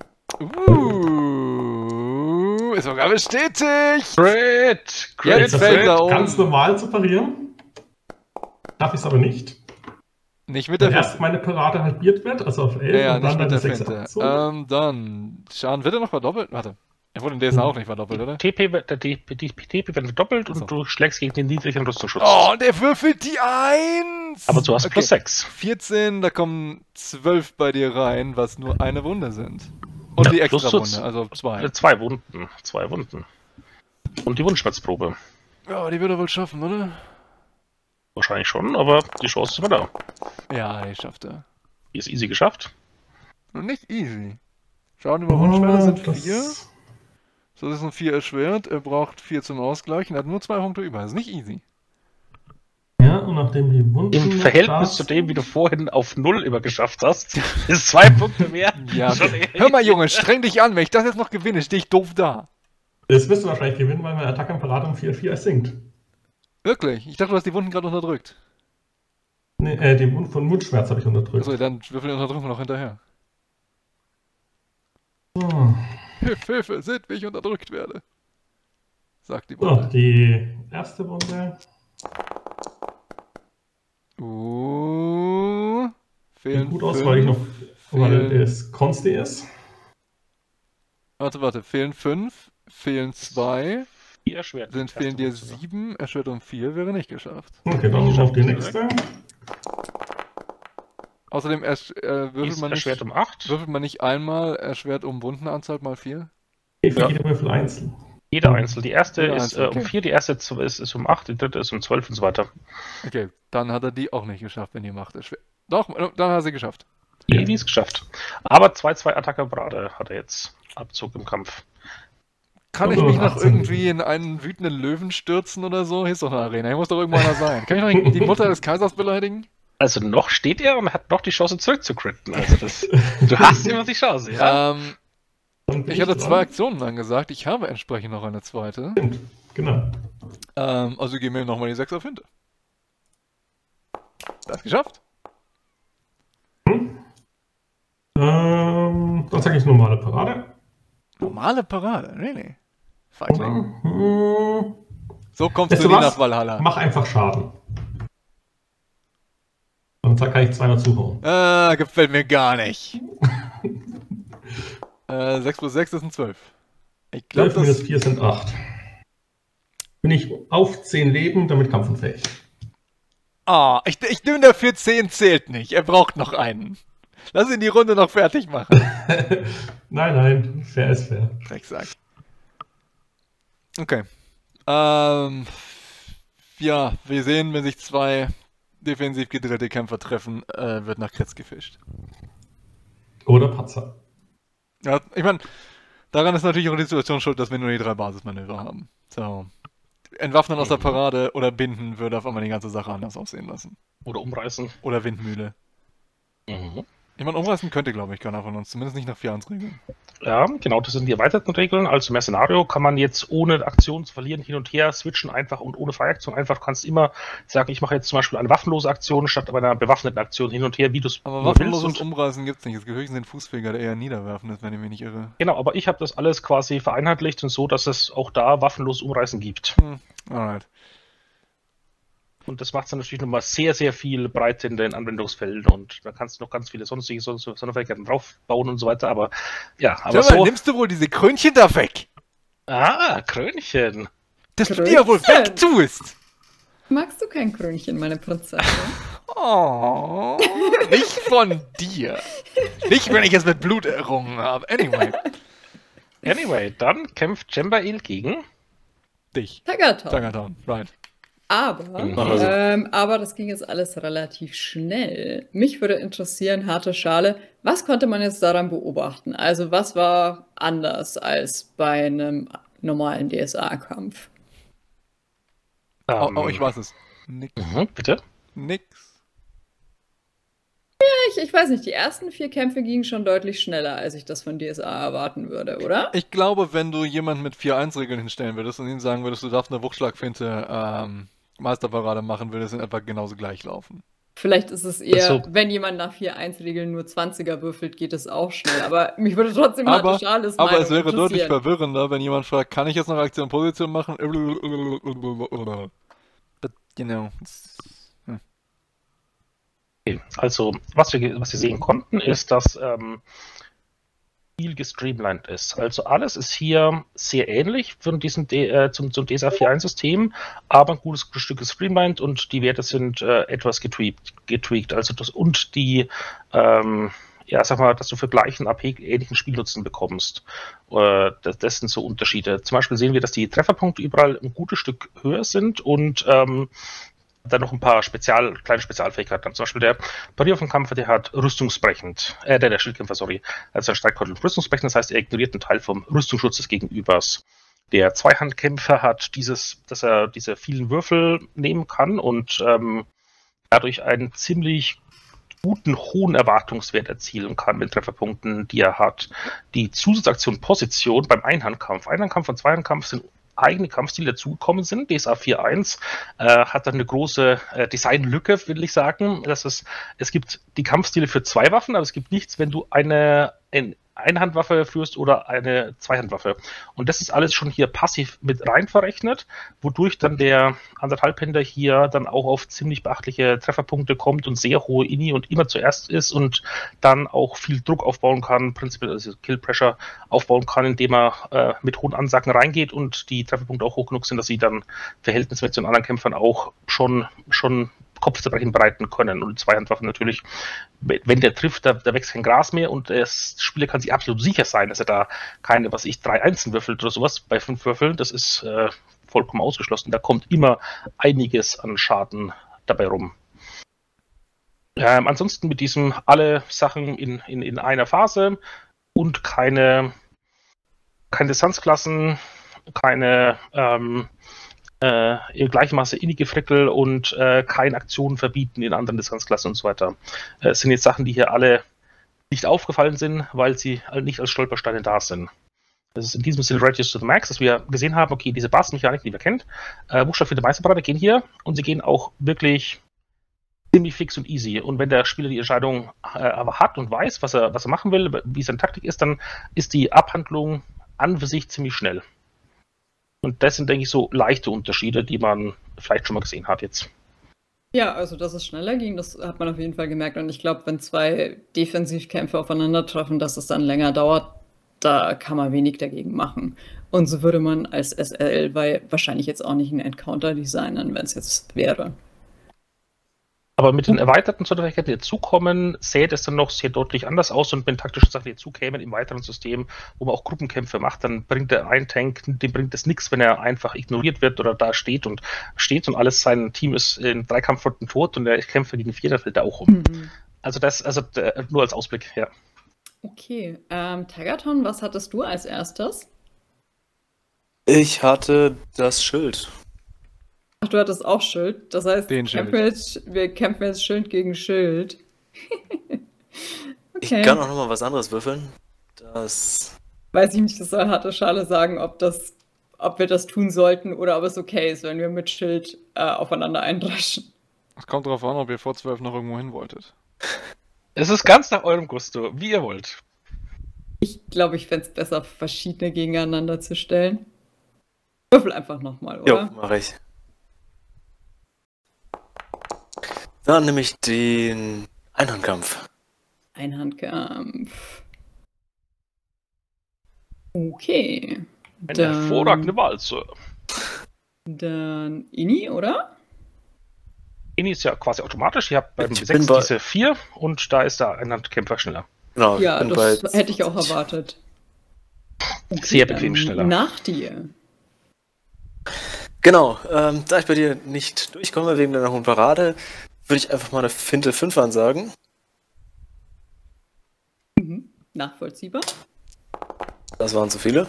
Ist sogar bestätigt! Crit! Jetzt fällt er um. Ganz normal zu parieren. Darf ich es aber nicht. Nicht mit der Wenn erst Fente. meine Parade halbiert wird, also auf 11 Ja, und nicht dann mit der eine 6 Fente. Aktion. Dann, Schaden wird er noch verdoppelt? Warte. Er wurde in DSA auch nicht verdoppelt, oder? Die TP wird verdoppelt Ach so. und du schlägst gegen den niedrigen Rüstungsschutz. Oh, der würfelt die 1! Aber du hast Okay. plus 6. 14, da kommen 12 bei dir rein, was nur eine Wunde sind. Und Ja, die plus extra Schutz. Wunde, also 2. 2 Wunden. 2 Wunden. Und die Wundschmerzprobe. Ja, die wird er wohl schaffen, oder? Wahrscheinlich schon, aber die Chance ist immer da. Ja, die schafft er. Die ist easy geschafft. Und nicht easy. Schaden über Wunschwerte sind das- 4. So ist ein 4 erschwert. Er braucht 4 zum Ausgleichen. Er hat nur 2 Punkte über. Das ist nicht easy. Ja, und nachdem die Wunden. Im noch Verhältnis da zu dem, wie du vorhin auf 0 übergeschafft hast, ist 2 Punkte mehr. Ja, Schon okay. Hör mal, Junge, streng dich an. Wenn ich das jetzt noch gewinne, stehe ich doof da. Das wirst du wahrscheinlich gewinnen, weil meine Attacke und Parade um 4-4 sinkt. Wirklich? Ich dachte, du hast die Wunden gerade unterdrückt. Nee, die Wunden von Mundschmerz habe ich unterdrückt. Achso, dann würfel die Unterdrückung noch hinterher. So, Hilfe, seht, wie ich unterdrückt werde. Sagt die so, Wunde. die erste Wunde. Fehlen Sieht gut aus, 5, weil ich noch. Weil fehlen, es Consti ist. warte, fehlen 5, fehlen 2, Die erschwert. fehlen dir 7, erschwert um 4, wäre nicht geschafft. Okay, dann auf die nächste. Außerdem Erschwert um 8. würfelt man nicht einmal erschwert um Wundenanzahl mal 4? Für jede Würfel einzeln. Jeder einzeln. Die erste Jeder ist einzeln, um okay. 4, die erste ist um 8, die dritte ist um 12 und so weiter. Okay, dann hat er die auch nicht geschafft, wenn die Macht erschwert. Doch, dann hat er sie geschafft. Die ist geschafft. Aber 2-2 Attacke Parade hat er jetzt. Abzug im Kampf. Kann ich Also mich noch 18. irgendwie in einen wütenden Löwen stürzen oder so? Hier ist doch eine Arena, hier muss doch irgendwo einer sein. Kann ich noch die Mutter des Kaisers beleidigen? Also noch steht er und hat noch die Chance zurückzucritten. Also du hast immer die Chance, ja? Dann bin Ich hatte dran. 2 Aktionen angesagt, ich habe entsprechend noch eine zweite. Stimmt, genau. Also geben wir nochmal die 6 auf Hinte. Das geschafft. Dann sage ich normale Parade. Normale Parade, really. Feigling. Hm, So kommst Weißt du du nie was? nach Valhalla. Mach einfach Schaden. Und dann kann ich zweimal zuhauen. Gefällt mir gar nicht. 6 plus 6 ist ein 12. Ich glaube, 12 minus das... 4 sind 8. Bin ich auf 10 Leben, damit kampfunfähig. Ah, ich nehme dafür 10 zählt nicht. Er braucht noch einen. Lass ihn die Runde noch fertig machen. Nein, fair ist fair. Drecksack. Okay. Ja, wir sehen, wenn sich 2 defensiv gedrillte Kämpfer treffen, wird nach Kretz gefischt. Oder Patzer. Ja, ich meine, daran ist natürlich auch die Situation schuld, dass wir nur die 3 Basismanöver haben. So. Entwaffnen aus der Parade oder binden würde auf einmal die ganze Sache anders aussehen lassen. Oder umreißen. Oder Windmühle. Mhm. Ich meine, umreißen könnte, glaube ich, keiner von uns. Zumindest nicht nach 4 Regeln. Ja, genau, das sind die erweiterten Regeln. Also im Szenario kann man jetzt ohne Aktion zu verlieren hin und her switchen einfach und ohne Freiaktion einfach. Du kannst immer sagen, ich mache jetzt zum Beispiel eine waffenlose Aktion statt einer bewaffneten Aktion hin und her, wie du es Aber nur willst. waffenloses Und, Umreißen gibt es nicht. Es gibt höchstens den Fußfeger, der eher niederwerfen ist, wenn ich mich nicht irre. genau, aber ich habe das alles quasi vereinheitlicht und so, dass es auch da waffenloses Umreißen gibt. Alright. Und das macht es dann natürlich nochmal sehr, sehr viel breiter in den Anwendungsfeldern und da kannst du noch ganz viele sonstige Sonderfähigkeiten draufbauen und so weiter, aber ja, aber Sag mal, so... nimmst du wohl diese Krönchen da weg? Ah, Krönchen. Dass du die ja wohl Krönchen? wegtust! Magst du kein Krönchen, meine Prinzessin? Oh, nicht von dir. Nicht, wenn ich es mit Blut errungen habe. Anyway, dann kämpft Jembail gegen... Dich. Tagaton. Tagaton, right. Aber das ging jetzt alles relativ schnell. Mich würde interessieren, harte Schale, was konnte man jetzt daran beobachten? Also was war anders als bei einem normalen DSA-Kampf? Oh, ich weiß es. Nix. Bitte? Nix. Ich weiß nicht, die ersten 4 Kämpfe gingen schon deutlich schneller, als ich das von DSA erwarten würde, oder? Ich glaube, wenn du jemanden mit 4-1-Regeln hinstellen würdest und ihm sagen würdest, du darfst eine Wuchtschlagfinte Meisterparade machen, würde es in etwa genauso gleich laufen. Vielleicht ist es eher, Also- wenn jemand nach 4-1-Regeln nur 20er würfelt, geht es auch schnell. Aber mich würde trotzdem Aber, Schales aber Meinung es wäre deutlich interessieren. verwirrender, wenn jemand fragt, kann ich jetzt noch Aktion Position machen? But, you know, Okay. Also, was wir sehen konnten, ist, dass viel gestreamlined ist. Also alles ist hier sehr ähnlich von diesem zum DSA 4.1-System, aber ein gutes Stück gestreamlined und die Werte sind etwas getweakt. Also das und die ja, sag mal, dass du für gleichen AP ähnlichen Spielnutzen bekommst. Das sind so Unterschiede. Zum Beispiel sehen wir, dass die Trefferpunkte überall ein gutes Stück höher sind und dann noch ein paar kleine Spezialfähigkeiten. Zum Beispiel der Parierwaffenkämpfer, der hat rüstungsbrechend, der Schildkämpfer, sorry, also ein Streitkeutel rüstungsbrechend, das heißt, er ignoriert einen Teil vom Rüstungsschutz des Gegenübers. Der Zweihandkämpfer hat dass er diese vielen Würfel nehmen kann und dadurch einen ziemlich guten, hohen Erwartungswert erzielen kann mit Trefferpunkten, die er hat. Die Zusatzaktion Position beim Einhandkampf und Zweihandkampf sind eigene Kampfstile dazugekommen sind. DSA 4.1 hat dann eine große Designlücke, will ich sagen. Es gibt die Kampfstile für 2 Waffen, aber es gibt nichts, wenn du eine Einhandwaffe führst oder eine Zweihandwaffe. Und das ist alles schon hier passiv mit rein verrechnet, wodurch dann der Anderthalbhänder hier dann auch auf ziemlich beachtliche Trefferpunkte kommt und sehr hohe Ini und immer zuerst ist und dann auch viel Druck aufbauen kann, prinzipiell also Kill Pressure aufbauen kann, indem er mit hohen Ansagen reingeht und die Trefferpunkte auch hoch genug sind, dass sie dann verhältnismäßig zu den anderen Kämpfern auch schon Kopfzerbrechen bereiten können. Und Zweihandwaffen natürlich, wenn der trifft, da wächst kein Gras mehr und der Spieler kann sich absolut sicher sein, dass er da keine, 3 Einsen würfelt oder sowas bei 5 Würfeln. Das ist vollkommen ausgeschlossen. Da kommt immer einiges an Schaden dabei rum. Ansonsten mit diesem alle Sachen in einer Phase und keine Distanzklassen, keine gleiche Maße innige Frickel und keine Aktionen verbieten in anderen Distanzklassen und so weiter. Es sind jetzt Sachen, die hier alle nicht aufgefallen sind, weil sie nicht als Stolpersteine da sind. Das ist in diesem Sinne Reduce to the Max, dass wir gesehen haben, okay, diese Basismechaniken, die wir kennen, Buchstabierte Meisterparade gehen hier und sie gehen auch wirklich ziemlich fix und easy. Und wenn der Spieler die Entscheidung aber hat und weiß, was er machen will, wie seine Taktik ist, dann ist die Abhandlung an für sich ziemlich schnell. Und das sind, denke ich, so leichte Unterschiede, die man vielleicht schon mal gesehen hat jetzt. Ja, also dass es schneller ging, das hat man auf jeden Fall gemerkt. Und ich glaube, wenn 2 Defensivkämpfe aufeinandertreffen, dass es dann länger dauert, da kann man wenig dagegen machen. Und so würde man als SL wahrscheinlich jetzt auch nicht einen Encounter designen, wenn es jetzt wäre. Aber mit den erweiterten Sonderfähigkeiten, die dazukommen, sähe es dann noch sehr deutlich anders aus. Und wenn taktische Sachen dazukämen im weiteren System, wo man auch Gruppenkämpfe macht, dann bringt der ein Tank, dem bringt es nichts, wenn er einfach ignoriert wird oder da steht und alles, sein Team ist in 3 Kampfrunden tot und der kämpft gegen 4, da fällt er auch um. Mhm. Also nur als Ausblick, ja. Okay, Tagaton, was hattest du als erstes? Ich hatte das Schild. Ach, du hattest auch Schild. Das heißt, Den wir kämpfen jetzt Schild gegen Schild. Ich kann auch nochmal was anderes würfeln. Das. Weiß ich nicht, das soll harte Schale sagen, ob wir das tun sollten oder ob es okay ist, wenn wir mit Schild aufeinander eindreschen. es kommt darauf an, ob ihr vor 12 noch irgendwo hin wolltet. Es ist ganz nach eurem Gusto, wie ihr wollt. Ich glaube, ich fände es besser, verschiedene gegeneinander zu stellen. Würfel einfach nochmal, oder? Jo, mache ich. Dann nehme ich den Einhandkampf. Einhandkampf. Okay. Eine hervorragende Wahl, Sir. Dann Ini, oder? Ini ist ja quasi automatisch. Ihr habt beim Ich 6 bin bei- diese 4 und da ist der Einhandkämpfer schneller. Genau, Ja, ich bin das bei hätte ich auch erwartet. Okay, Sehr bequem schneller. Nach dir. Genau, da ich bei dir nicht durchkomme wegen deiner hohen Parade, würde ich einfach mal eine Finte 5 ansagen. Mhm. Nachvollziehbar. Das waren zu viele.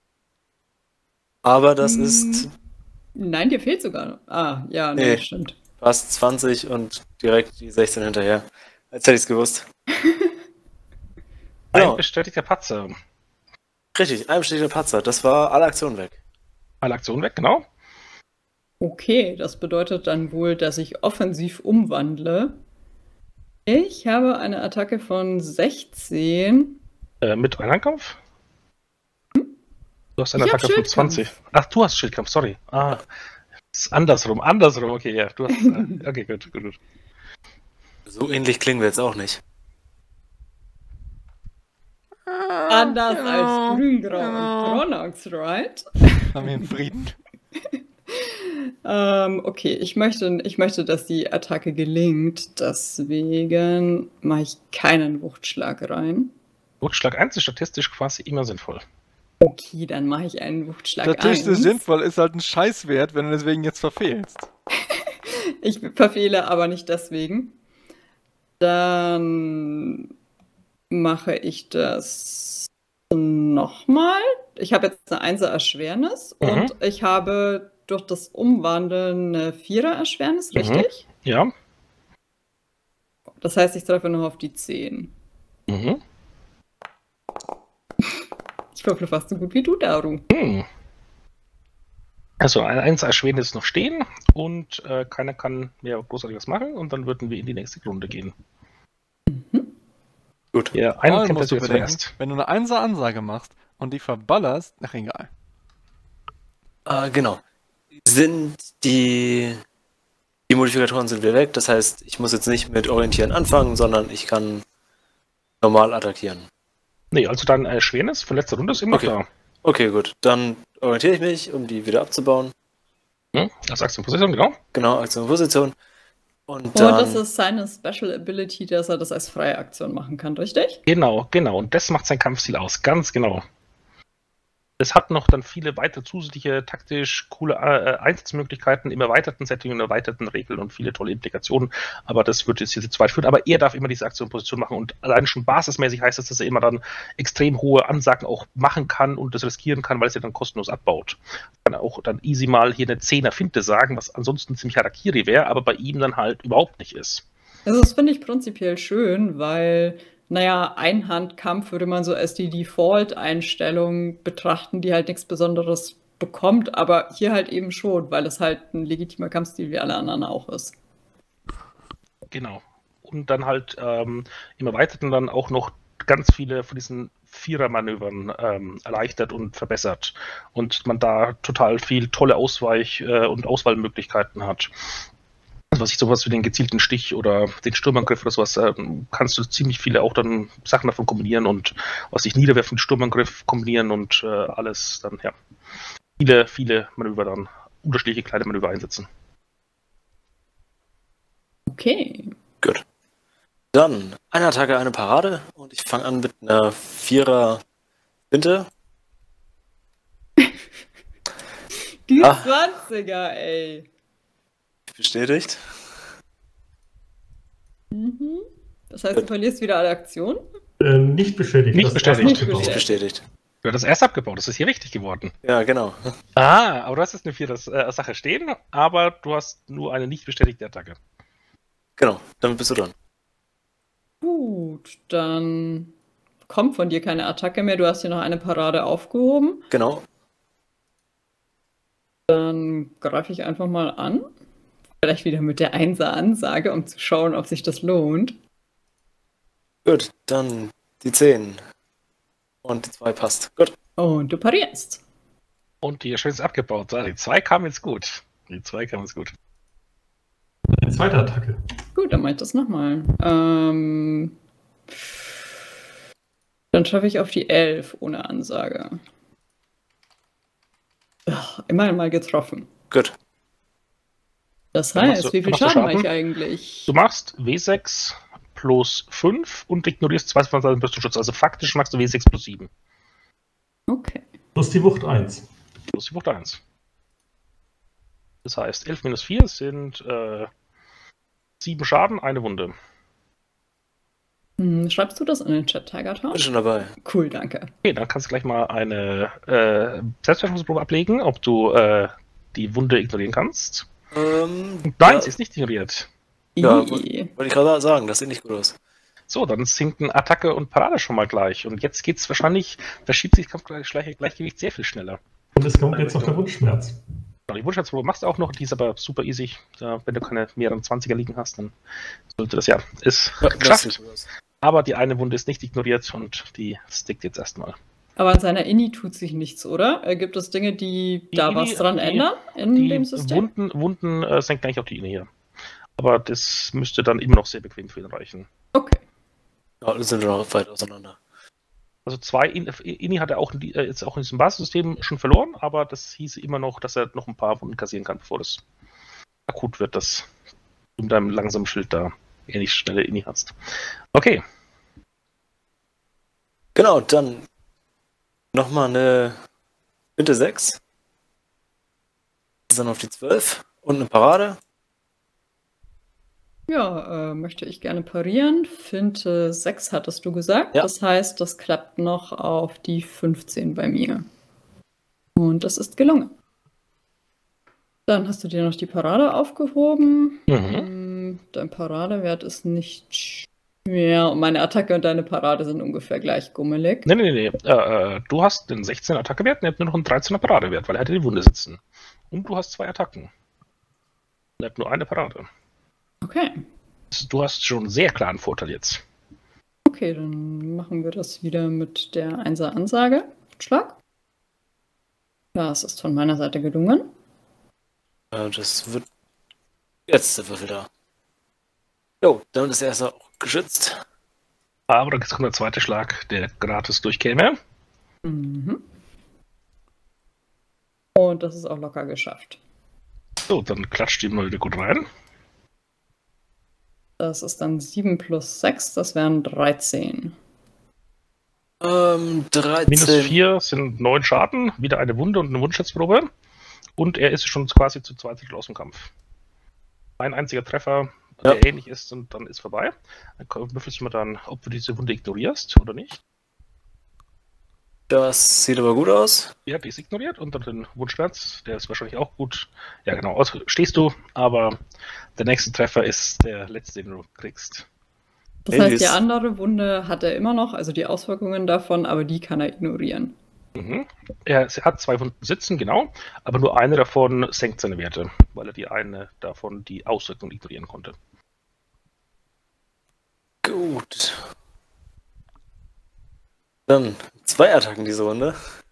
Aber das ist. Nein, dir fehlt sogar. Ah, ja, nee, Nee. stimmt. Passt 20 und direkt die 16 hinterher. Als hätte ich es gewusst. Ein Genau. bestätigter Patzer. Richtig, ein bestätigter Patzer. Das war alle Aktionen weg. Alle Aktionen weg, genau. Okay, das bedeutet dann wohl, dass ich offensiv umwandle. Ich habe eine Attacke von 16. Mit Einhandkampf? Du hast eine Ich hab Attacke von 20. Ach, du hast Schildkampf, sorry. Ah, ist andersrum, okay, ja. Du hast, okay, gut. So ähnlich klingen wir jetzt auch nicht. Anders als Grün-Grau und Chronox, right? Haben wir in Frieden. Okay, ich möchte, dass die Attacke gelingt. Deswegen mache ich keinen Wuchtschlag rein. Wuchtschlag 1 ist statistisch quasi immer sinnvoll. Okay, dann mache ich einen Wuchtschlag 1. Statistisch sinnvoll ist halt ein Scheißwert, wenn du deswegen jetzt verfehlst. Ich verfehle aber nicht deswegen. Dann mache ich das nochmal. Ich habe jetzt eine 1er Erschwernis und ich habe durch das Umwandeln eine 4er Erschwernis, richtig? Ja. Das heißt, ich treffe noch auf die 10. Ich würfle fast so gut wie du, Daru. Also eine 1 Erschwernis ist noch stehen und keiner kann mehr großartig was machen und dann würden wir in die nächste Runde gehen. Gut. Ja, Einmal einen musst du Kämpfer bedenken, zuerst. wenn du eine 1er Ansage machst und die verballerst, ach egal. Genau. Die Modifikatoren sind wieder weg. Das heißt, ich muss jetzt nicht mit Orientieren anfangen, sondern ich kann normal attackieren. Nee, also dann Erschwernis von letzter Runde ist immer Okay. klar. Okay, gut. Dann orientiere ich mich, um die wieder abzubauen. Das sagst du in Position, genau. Genau, Aktion, Position. Und Und dann... das ist seine Special Ability, dass er das als freie Aktion machen kann, richtig? Genau. Und das macht sein Kampfstil aus, ganz genau. Es hat noch dann viele weitere zusätzliche, taktisch coole Einsatzmöglichkeiten im erweiterten Setting und erweiterten Regeln und viele tolle Implikationen. Aber das wird jetzt hier zu weit führen. Aber er darf immer diese Aktion-Position machen und allein schon basismäßig heißt das, dass er immer dann extrem hohe Ansagen auch machen kann und das riskieren kann, weil es ja dann kostenlos abbaut. Kann auch dann easy mal hier eine 10er Finte sagen, was ansonsten ziemlich Harakiri wäre, aber bei ihm dann halt überhaupt nicht ist. Also das finde ich prinzipiell schön, weil, naja, Einhandkampf würde man so als die Default-Einstellung betrachten, die halt nichts Besonderes bekommt, aber hier halt eben schon, weil es halt ein legitimer Kampfstil wie alle anderen auch ist. Genau. Und dann halt im Erweiterten dann auch noch ganz viele von diesen Vierer-Manövern erleichtert und verbessert. Und man da total viel tolle Ausweich- und Auswahlmöglichkeiten hat. Also was ich sowas wie den gezielten Stich oder den Sturmangriff oder sowas, kannst du ziemlich viele auch dann Sachen davon kombinieren und was ich niederwerfen, Sturmangriff kombinieren und alles dann, ja. Viele Manöver dann, unterschiedliche kleine Manöver einsetzen. Okay. Gut. Dann eine Attacke, eine Parade und ich fange an mit einer 4er Finte. Die Ah. 20er, ey. Bestätigt. Mhm. Das heißt, du verlierst wieder alle Aktionen? Nicht bestätigt. Nicht das bestätigt. erste Nicht abgebaut. Bestätigt. Du hast das erst abgebaut, das ist hier richtig geworden. Ja, genau. Aber du hast jetzt eine Sache stehen, aber du hast nur eine nicht bestätigte Attacke. Genau, damit bist du dran. Gut, dann kommt von dir keine Attacke mehr. Du hast hier noch eine Parade aufgehoben. Genau. Dann greife ich einfach mal an. Vielleicht wieder mit der 1er Ansage, um zu schauen, ob sich das lohnt. Gut, dann die 10. Und die 2 passt. Gut. Und du parierst. Und die Erschwernis ist abgebaut. Die 2 kam jetzt gut. Eine zweite Attacke. Gut, dann mache ich das nochmal. Dann schaffe ich auf die 11 ohne Ansage. Ach, immerhin mal getroffen. Gut. Das Dann heißt, machst du- wie viel machst du Schaden mache ich Schaden? eigentlich? Du machst W6 plus 5 und ignorierst 2 von seinem Schutz. Also faktisch machst du W6 plus 7. Okay. Plus die Wucht 1. Plus die Wucht 1. Das heißt, 11 minus 4 sind 7 Schaden, eine Wunde. Schreibst du das in den Chat, Tiger Town? Bin schon dabei. Cool, danke. Okay, dann kannst du gleich mal eine Selbstwertungsprobe ablegen, ob du die Wunde ignorieren kannst. Nein, sie ist nicht ignoriert. Ja, Ih. wollte ich gerade sagen, das sieht nicht gut aus. So, dann sinken Attacke und Parade schon mal gleich. Und jetzt geht's wahrscheinlich, verschiebt sich das Gleichgewicht sehr viel schneller. Und es kommt jetzt noch der Wunschschmerz. Die Wunschheitsprobe machst du auch noch, die ist aber super easy. Wenn du keine mehreren 20er liegen hast, dann sollte das ist Das geschafft. sieht gut aus. Aber die eine Wunde ist nicht ignoriert und die stickt jetzt erstmal. Aber an seiner Inni tut sich nichts, oder? Gibt es Dinge, die da Inni, was dran ändern in Die dem System? Wunden senkt gleich auch die Inni hier. Aber das müsste dann immer noch sehr bequem für ihn reichen. Okay. Ja, dann sind wir noch weit auseinander. Also 2 Inni hat er auch jetzt auch in diesem Basissystem schon verloren, aber das hieße immer noch, dass er noch ein paar Wunden kassieren kann, bevor das akut wird, dass du mit deinem langsamen Schild da nicht schnelle Inni hast. Okay. Genau, dann nochmal eine Mitte 6. Dann auf die 12 und eine Parade. Ja, möchte ich gerne parieren. Finte 6 hattest du gesagt. Ja. Das heißt, das klappt noch auf die 15 bei mir. Und das ist gelungen. Dann hast du dir noch die Parade aufgehoben. Dein Paradewert ist nicht schwer. Und meine Attacke und deine Parade sind ungefähr gleich gummelig. Nee. Du hast den 16er Attackewert und er hat nur noch einen 13er Paradewert, weil er hatte die Wunde sitzen. Und du hast 2 Attacken. Er hat nur eine Parade. Okay. Du hast schon einen sehr klaren Vorteil jetzt. Okay, dann machen wir das wieder mit der 1er Ansage. Schlag. Das ist von meiner Seite gelungen. Das wird jetzt der Würfel da. Jo, dann ist der erste auch geschützt. Aber jetzt kommt der zweite Schlag, der gratis durchkäme. Mhm. Und das ist auch locker geschafft. So, dann klatscht die mal wieder gut rein. Das ist dann 7 plus 6, das wären 13. 13. Minus 4 sind 9 Schaden, wieder eine Wunde und eine Wunschheitsprobe. Und er ist schon quasi zu 2 Drittel aus dem Kampf. Ein einziger Treffer, der ähnlich ist, und dann ist vorbei. Dann würfelst du mal dann, ob du diese Wunde ignorierst oder nicht. Das sieht aber gut aus. Ja, die ist ignoriert und dann den Wunschschmerz, der ist wahrscheinlich auch gut. Ja, genau, stehst du, aber der nächste Treffer ist der letzte, den du kriegst. Das heißt, die andere Wunde hat er immer noch, also die Auswirkungen davon, aber die kann er ignorieren. Mhm. Er hat 2 Wunden sitzen, genau, aber nur eine davon senkt seine Werte, weil er die eine davon die Auswirkungen ignorieren konnte. Gut. Dann 2 Attacken diese Runde.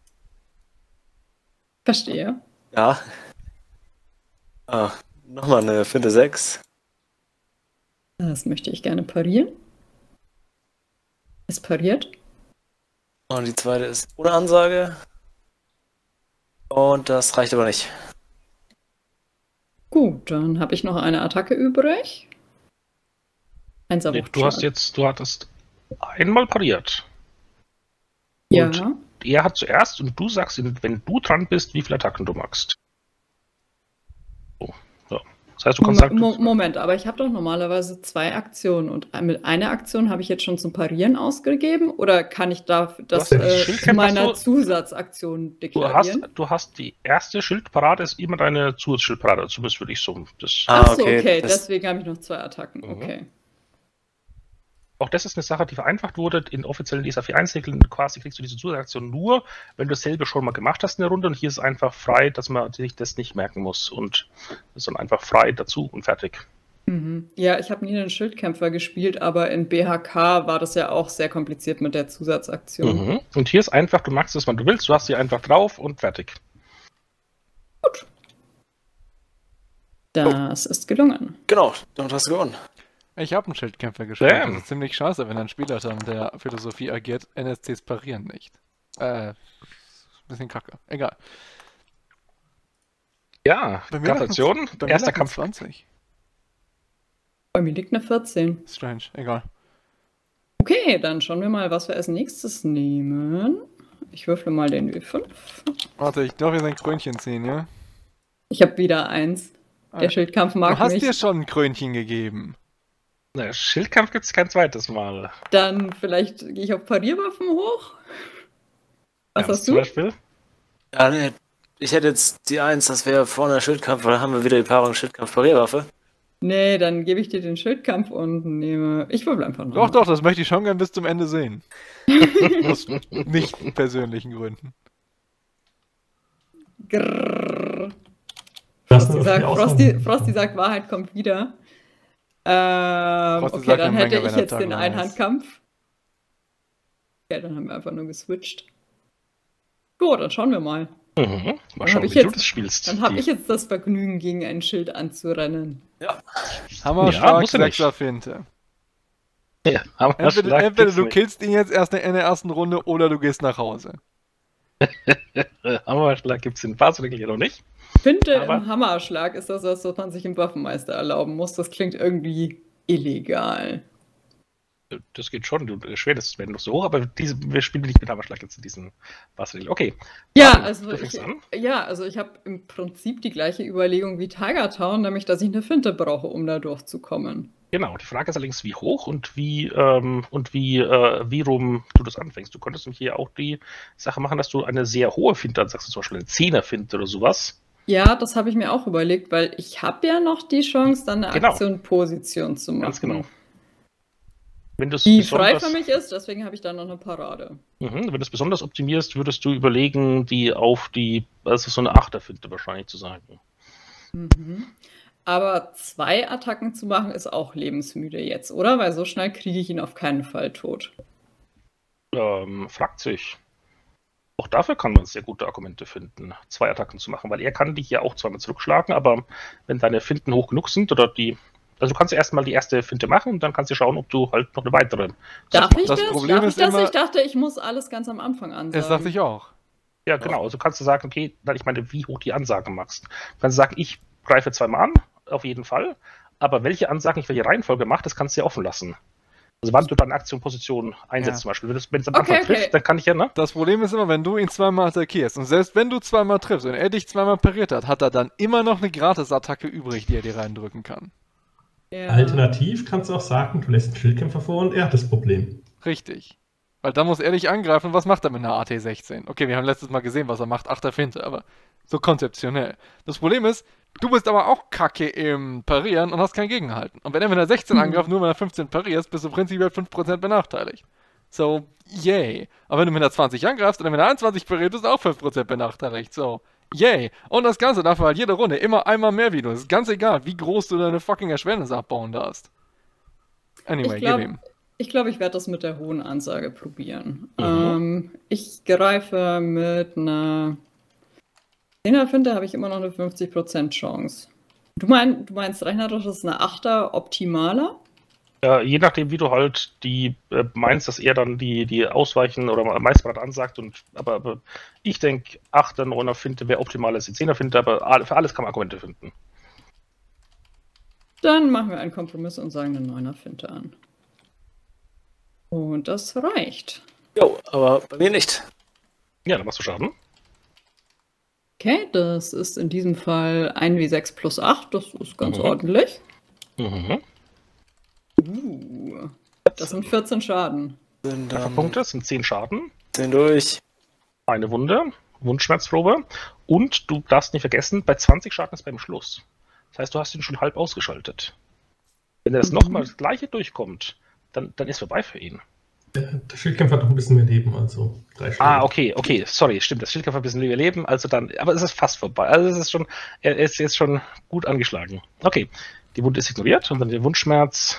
Verstehe. Ja. Nochmal eine Finte 6. Das möchte ich gerne parieren. Es pariert. Und die zweite ist ohne Ansage. Und das reicht aber nicht. Gut, dann habe ich noch eine Attacke übrig. Nee, du hattest einmal pariert. Ja. Und er hat zuerst und du sagst ihm, wenn du dran bist, wie viele Attacken du magst. So, ja. Das heißt, du kannst sagen... Moment, aber ich habe doch normalerweise 2 Aktionen und mit einer Aktion habe ich jetzt schon zum Parieren ausgegeben oder kann ich das zu meiner Zusatzaktion deklarieren? Du hast die erste Schildparade, ist immer deine Zusatzschildparade, zumindest würde ich so... Achso, okay, deswegen habe ich noch 2 Attacken, okay. Auch das ist eine Sache, die vereinfacht wurde. In offiziellen DSA 4.1-Regeln quasi kriegst du diese Zusatzaktion nur, wenn du dasselbe schon mal gemacht hast in der Runde. Und hier ist es einfach frei, dass man sich das nicht merken muss. Und das ist dann einfach frei dazu und fertig. Mhm. Ja, ich habe nie einen Schildkämpfer gespielt, aber in BHK war das ja auch sehr kompliziert mit der Zusatzaktion. Mhm. Und hier ist einfach, du magst es, wann du willst, du hast sie einfach drauf und fertig. Gut. Das ist gelungen. Genau, damit hast du gewonnen. Ich habe einen Schildkämpfer gespielt. Das ist ziemlich scheiße, wenn ein Spieler dann der Philosophie agiert. NSCs parieren nicht. Bisschen kacke. Egal. Ja, Gratulation. Erster Kampf. 20. Bei mir liegt eine 14. Strange, egal. Okay, dann schauen wir mal, was wir als nächstes nehmen. Ich würfle mal den W5. Warte, ich darf jetzt ein Krönchen ziehen, ja? Ich habe wieder 1. Der Schildkampf mag mich. Du hast dir schon ein Krönchen gegeben. Na, Schildkampf gibt es kein zweites Mal. Dann vielleicht gehe ich auf Parierwaffen hoch. Was hast du? Zum Beispiel? Ja, nee, ich hätte jetzt die 1, das wäre vorne der Schildkampf, oder haben wir wieder die Paarung Schildkampf-Parierwaffe? Nee, dann gebe ich dir den Schildkampf und nehme. Ich würfel einfach noch. Doch, das möchte ich schon gern bis zum Ende sehen. Aus nicht persönlichen Gründen. Grrrr. Das Frosty sagt, Wahrheit kommt wieder. Okay, sagt dann eine hätte Menge, ich wenn er jetzt den Tag Einhandkampf. Okay, dann haben wir einfach nur geswitcht. Gut, dann schauen wir mal. Mal Dann schauen, hab ich wie du jetzt- das spielst. Dann habe ich jetzt das Vergnügen, gegen ein Schild anzurennen. Hammerschlag, muss er nicht. 6er Finte. Ja, aber Entweder du killst ihn jetzt erst in der ersten Runde oder du gehst nach Hause. Hammerschlag gibt es in Basel ja noch nicht. Finte Aber- im Hammerschlag ist das, was man sich im Waffenmeister erlauben muss. Das klingt irgendwie illegal. Das geht schon, du schwerst werden noch so hoch, aber wir spielen nicht mit Hammerschlag jetzt in diesem Basel. Okay. Ja, Martin, also du fängst an. ich habe im Prinzip die gleiche Überlegung wie Tiger Town, nämlich, dass ich eine Finte brauche, um da durchzukommen. Genau, die Frage ist allerdings, wie hoch und wie rum du das anfängst. Du könntest nämlich hier auch die Sache machen, dass du eine sehr hohe Finte ansagst, zum Beispiel eine 10er-Finte oder sowas. Ja, das habe ich mir auch überlegt, weil ich habe ja noch die Chance, dann eine Genau. Aktion-Position zu machen. Ganz genau. Wenn du es Die frei besonders, für mich ist, deswegen habe ich dann noch eine Parade. wenn du es besonders optimierst, würdest du überlegen, also so eine 8er-Finte wahrscheinlich zu sagen. Mhm. Aber 2 Attacken zu machen, ist auch lebensmüde jetzt, oder? Weil so schnell kriege ich ihn auf keinen Fall tot. Fragt sich. Auch dafür kann man sehr gute Argumente finden, 2 Attacken zu machen, weil er kann dich ja auch zweimal zurückschlagen, aber wenn deine Finten hoch genug sind also du kannst erstmal die erste Finte machen und dann kannst du schauen, ob du halt noch eine weitere. Darf ich das das? Problem Darf ich ist das? immer- Ich dachte, ich muss alles ganz am Anfang ansagen. Das dachte ich auch. Ja, genau. Also kannst du sagen, okay, ich meine, wie hoch die Ansagen machst. Kannst du sagen, ich greife 2-mal an, auf jeden Fall. Aber welche Ansagen ich welche Reihenfolge mache, das kannst du ja offen lassen. Also wann du deine Aktion-Position einsetzt Ja. zum Beispiel. Wenn es am Anfang Okay. trifft, dann kann ich ja, ne? Das Problem ist immer, wenn du ihn zweimal attackierst und selbst wenn du zweimal triffst und er dich zweimal pariert hat er dann immer noch eine Gratis-Attacke übrig, die er dir reindrücken kann. Ja. Alternativ kannst du auch sagen, du lässt einen Schildkämpfer vor und er hat das Problem. Richtig. Weil dann muss er dich angreifen. Was macht er mit einer AT-16? Okay, wir haben letztes Mal gesehen, was er macht. 8er Finte, aber so konzeptionell. Das Problem ist, du bist aber auch kacke im Parieren und hast kein Gegenhalten. Und wenn er mit einer 16 angreift, nur mit einer 15 parierst, bist du prinzipiell 5% benachteiligt. So, yay. Aber wenn du mit einer 20 angreifst oder mit einer 21 pariert, bist du auch 5% benachteiligt. So, yay. Und das Ganze darf halt jede Runde immer einmal mehr wie du. Es ist ganz egal, wie groß du deine fucking Erschwernis abbauen darfst. Anyway, gib ihm. Ich glaube, ich werde das mit der hohen Ansage probieren. Ich greife mit einer 10er Finte, habe ich immer noch eine 50% Chance. Du meinst rechnerisch, das ist eine 8er optimaler? Je nachdem, wie du halt meinst, dass er dann die Ausweichen oder Meisterrad ansagt. Aber ich denke, 8er, 9er Finte wäre optimal als die 10er Finte, aber für alles kann man Argumente finden. Dann machen wir einen Kompromiss und sagen eine 9er Finte an. Und das reicht. Jo, aber bei mir nicht. Ja, dann machst du Schaden. Okay, das ist in diesem Fall 1W6 plus 8. Das ist ganz Mhm. ordentlich. Mhm. Das sind 14 Schaden. Sind dann Punkte, das sind 10 Schaden. sind durch. Eine Wunde, Wundschmerzprobe. Und du darfst nicht vergessen, bei 20 Schaden ist beim Schluss. Das heißt, du hast ihn schon halb ausgeschaltet. Wenn er das nochmal das gleiche durchkommt, dann ist vorbei für ihn. Der Schildkämpfer hat noch ein bisschen mehr Leben, also 3 Schläge. Okay, sorry, stimmt, das Schildkampf hat ein bisschen länger leben, also dann, aber es ist fast vorbei. Also es ist schon, er ist jetzt schon gut angeschlagen. Okay, die Wunde ist ignoriert und dann der Wundschmerz.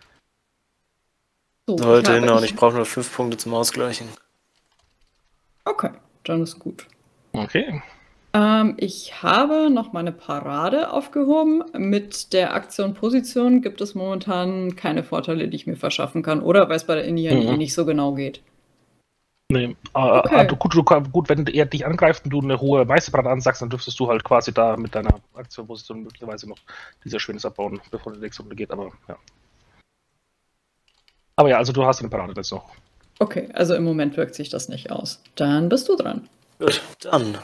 So, Sollte hinhauen, ich brauche nur 5 Punkte zum Ausgleichen. Okay, dann ist gut. Okay. Ich habe noch meine Parade aufgehoben. Mit der Aktion Position gibt es momentan keine Vorteile, die ich mir verschaffen kann. Oder weil es bei der Indian eh nicht so genau geht. Nee, Okay. gut, wenn er dich angreift und du eine hohe Meisterbrand ansagst, dann dürftest du halt quasi da mit deiner Aktionposition möglicherweise noch diese Schönes abbauen, bevor die nächste Runde geht, aber ja. Aber ja, also du hast eine Parade jetzt noch. Okay, also im Moment wirkt sich das nicht aus. Dann bist du dran. Gut, dann